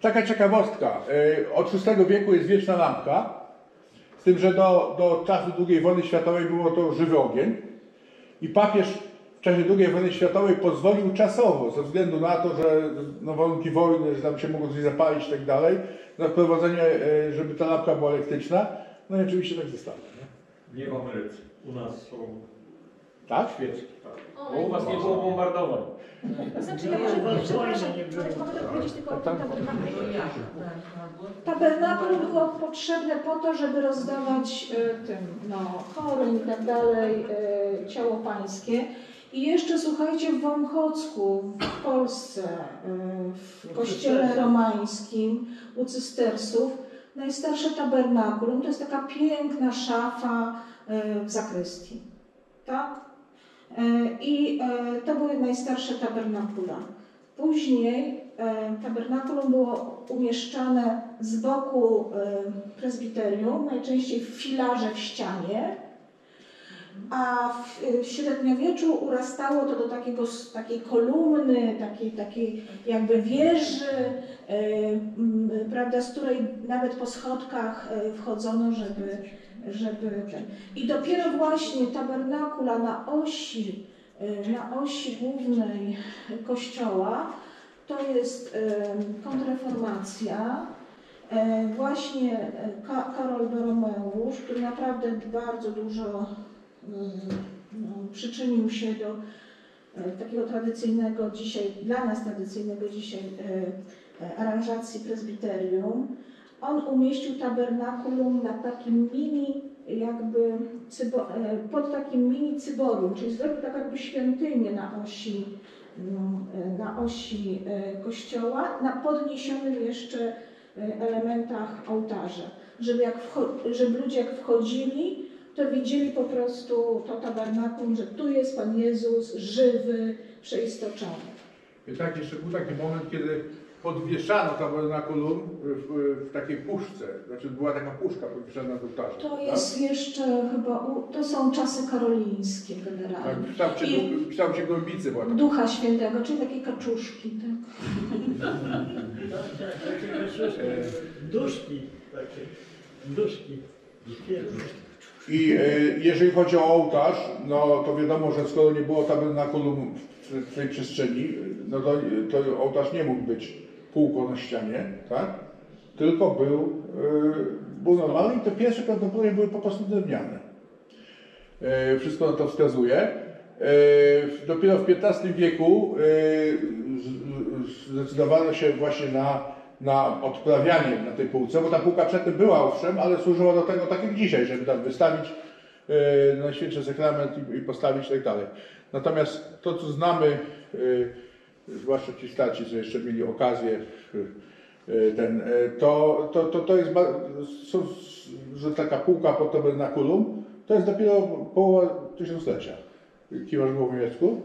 A: Taka ciekawostka. y, Od szóstego wieku jest wieczna lampka, z tym, że do, do czasu drugiej wojny światowej było to żywy ogień i papież w czasie drugiej wojny światowej pozwolił czasowo, ze względu na to, że no, warunki wojny, że tam się mogło coś zapalić i tak dalej, na wprowadzenie, y, żeby ta lampka była elektryczna. No i oczywiście tak zostało. Nie,
I: Nie w Ameryce.
G: U nas są
A: tak?
I: Świeczki. Bo u was nie było bombardowań.
C: Znaczy, ja może,
B: No,
C: przepraszam,
B: wojny nie było.
C: ale mogę powiedzieć tylko o tym tabernakulum.
F: Tak,
C: Tabernakulum było potrzebne po to, żeby rozdawać y, tym, no, chorym i tak dalej, y, ciało pańskie. I jeszcze słuchajcie, w Wąchocku, w Polsce, y, w kościele romańskim u cystersów, najstarsze tabernakulum to jest taka piękna szafa y, w zakrystii. Tak? Y, I y, to były najstarsze tabernakula. Później e, tabernakulum było umieszczane z boku e, prezbiterium, najczęściej w filarze w ścianie, a w, w średniowieczu urastało to do takiego, takiej kolumny, takiej, takiej jakby wieży, e, m, prawda, z której nawet po schodkach e, wchodzono, żeby, żeby ten. I dopiero właśnie tabernakula na osi na osi głównej kościoła, to jest kontrreformacja. Właśnie Karol Borromeusz, który naprawdę bardzo dużo no, przyczynił się do takiego tradycyjnego dzisiaj, dla nas tradycyjnego dzisiaj aranżacji prezbiterium. On umieścił tabernakulum na takim mini, jakby cybo, pod takim mini cyborum, czyli zrobił tak jakby świątynię na osi, na osi kościoła, na podniesionym jeszcze elementach ołtarza, żeby, jak żeby ludzie jak wchodzili, to widzieli po prostu to tabernakulum, że tu jest Pan Jezus żywy, przeistoczony.
A: I tak, jeszcze był taki moment, kiedy podwieszano tabernakulum w, w takiej puszce, znaczy była taka puszka podwieszana nad ołtarzem.
C: To
A: tak?
C: jest jeszcze chyba, u, to są czasy karolińskie generalnie.
A: Tak, w kształcie,
C: I
A: w kształcie gołębicy była taka.
C: Ducha Świętego, czyli takie kaczuszki. Tak?
B: Takie kaczuszki, duszki, takie duszki.
A: I e, jeżeli chodzi o ołtarz, no to wiadomo, że skoro nie było tabernakulum w, w tej przestrzeni, no to, to ołtarz nie mógł być półko na ścianie, tak? Tylko był, e, był normalny i te pierwsze prawdopodobnie były po prostu drewniane. E, wszystko na to wskazuje. E, dopiero w piętnastym wieku e, zdecydowano się właśnie na na odprawianie na tej półce, bo ta półka przedtem była owszem, ale służyła do tego tak jak dzisiaj, żeby tam wystawić yy, Najświętszy Sakrament i, i postawić i tak dalej. Natomiast to, co znamy, yy, zwłaszcza ci starci, co jeszcze mieli okazję, yy, ten, yy, to, to, to, to jest, są, że taka półka pod tabernakulum, to jest dopiero połowa tysiąclecia. Kiwasz głową, Jacku?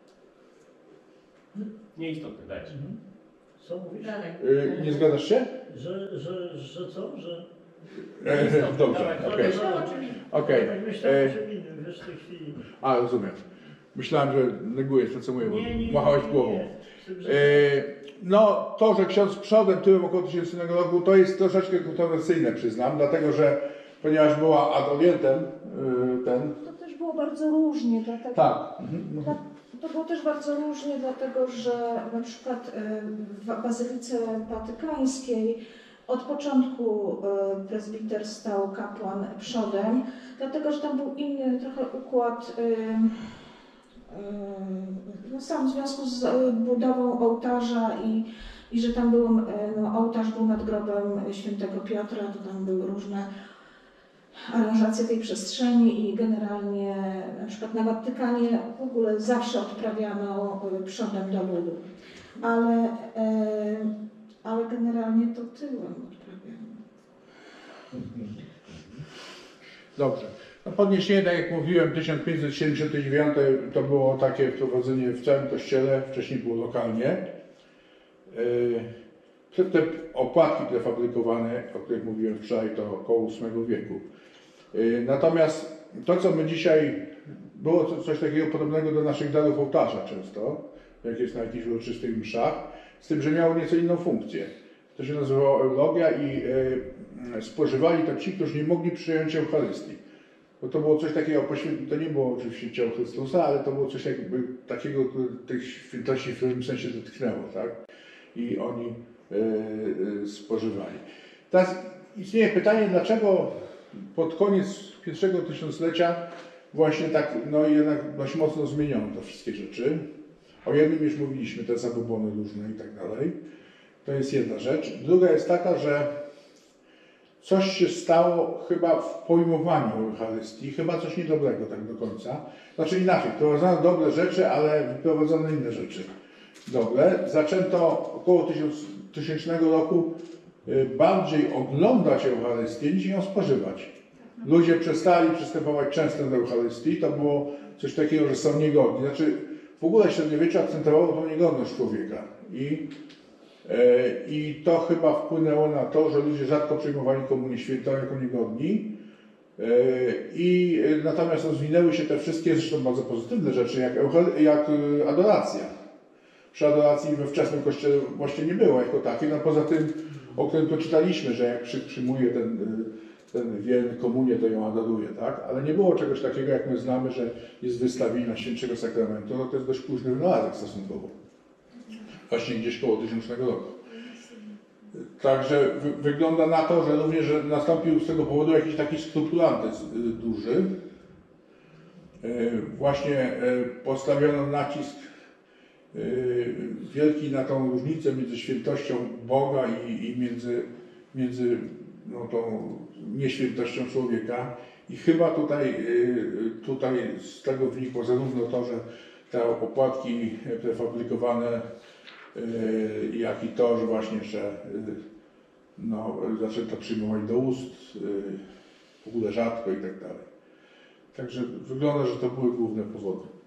I: Nieistotne, dajcie.
B: Co mówisz?
F: Dalej.
A: Yy, nie zgadzasz się?
B: Że, że, że co? Że...
A: Dobrze, okej. Okay.
B: Tak myślałem o czym innym, wiesz, w tej chwili.
A: A, rozumiem. Myślałem, że negujesz to, co mówię, bo
B: Nie, nie, nie,
A: machałeś
B: nie,
A: głową.
B: nie. Z tym, że-
A: E, no, to, że ksiądz przodem tyłem około tysięcznego roku, to jest troszeczkę kontrowersyjne, przyznam, dlatego że ponieważ była ad orientem, e, ten...
C: To też było bardzo różnie, dlatego,
A: Tak.
C: dla, to było też bardzo różnie, dlatego że na przykład e, w Bazylice Watykańskiej od początku e, prezbiter stał kapłan przodem, dlatego że tam był inny trochę układ, e, e, no sam w związku z e, budową ołtarza i, i że tam był, e, no, ołtarz był nad grobem świętego Piotra, to tam były różne aranżacje tej przestrzeni i generalnie na przykład na Watykanie w ogóle zawsze odprawiano e, przodem do ludu, ale, e, ale generalnie to tyłem odprawiano.
A: Dobrze. No podniesienie, tak jak mówiłem, tysiąc pięćset siedemdziesiąty dziewiąty to było takie wprowadzenie w całym kościele, wcześniej było lokalnie. Yy, te opłatki prefabrykowane, o których mówiłem wczoraj, to około ósmego wieku. Yy, natomiast to, co my dzisiaj, było to coś takiego podobnego do naszych darów ołtarza często, jak jest na jakichś uroczystych mszach, z tym, że miało nieco inną funkcję. to się nazywało eulogia i e, spożywali to ci, którzy nie mogli przyjąć Eucharystii. Bo to było coś takiego, to nie było oczywiście ciało Chrystusa, ale to było coś jakby takiego, tych świętości w pewnym sensie dotknęło, tak? I oni e, e, spożywali. Teraz istnieje pytanie, dlaczego pod koniec pierwszego tysiąclecia właśnie tak, no jednak dość mocno zmieniono te wszystkie rzeczy. O jednym już mówiliśmy, te zabobony różne i tak dalej. To jest jedna rzecz. Druga jest taka, że coś się stało chyba w pojmowaniu Eucharystii, chyba coś niedobrego tak do końca. Znaczy inaczej, wprowadzono dobre rzeczy, ale wyprowadzono inne rzeczy dobre. Zaczęto około tysięcznego roku bardziej oglądać Eucharystię niż ją spożywać. Ludzie przestali przystępować często do Eucharystii, to było coś takiego, że są niegodni. Znaczy w ogóle średniowiecze akcentowało tą niegodność człowieka i I to chyba wpłynęło na to, że ludzie rzadko przyjmowali komunię świętą jako niegodni. I natomiast rozwinęły się te wszystkie, zresztą bardzo pozytywne rzeczy, jak, jak adoracja. Przy adoracji we wczesnym kościele właśnie nie było jako takiej, no poza tym, o którym to czytaliśmy, że jak przy, przyjmuje ten, ten wierny komunię, to ją adoruje, tak? Ale nie było czegoś takiego, jak my znamy, że jest wystawienie Świętego Sakramentu, no to jest dość późny wynalazek stosunkowo. Właśnie gdzieś koło tysięcznego roku. Także wy, wygląda na to, że również że nastąpił z tego powodu jakiś taki skrupulantyzm duży. Właśnie postawiono nacisk wielki na tą różnicę między świętością Boga i, i między, między no, tą nieświętością człowieka. I chyba tutaj, tutaj z tego wynikło zarówno to, że te opłatki prefabrykowane, jak i to, że właśnie, że no, zaczęto przyjmować do ust, w ogóle rzadko i tak dalej. Także wygląda, że to były główne powody.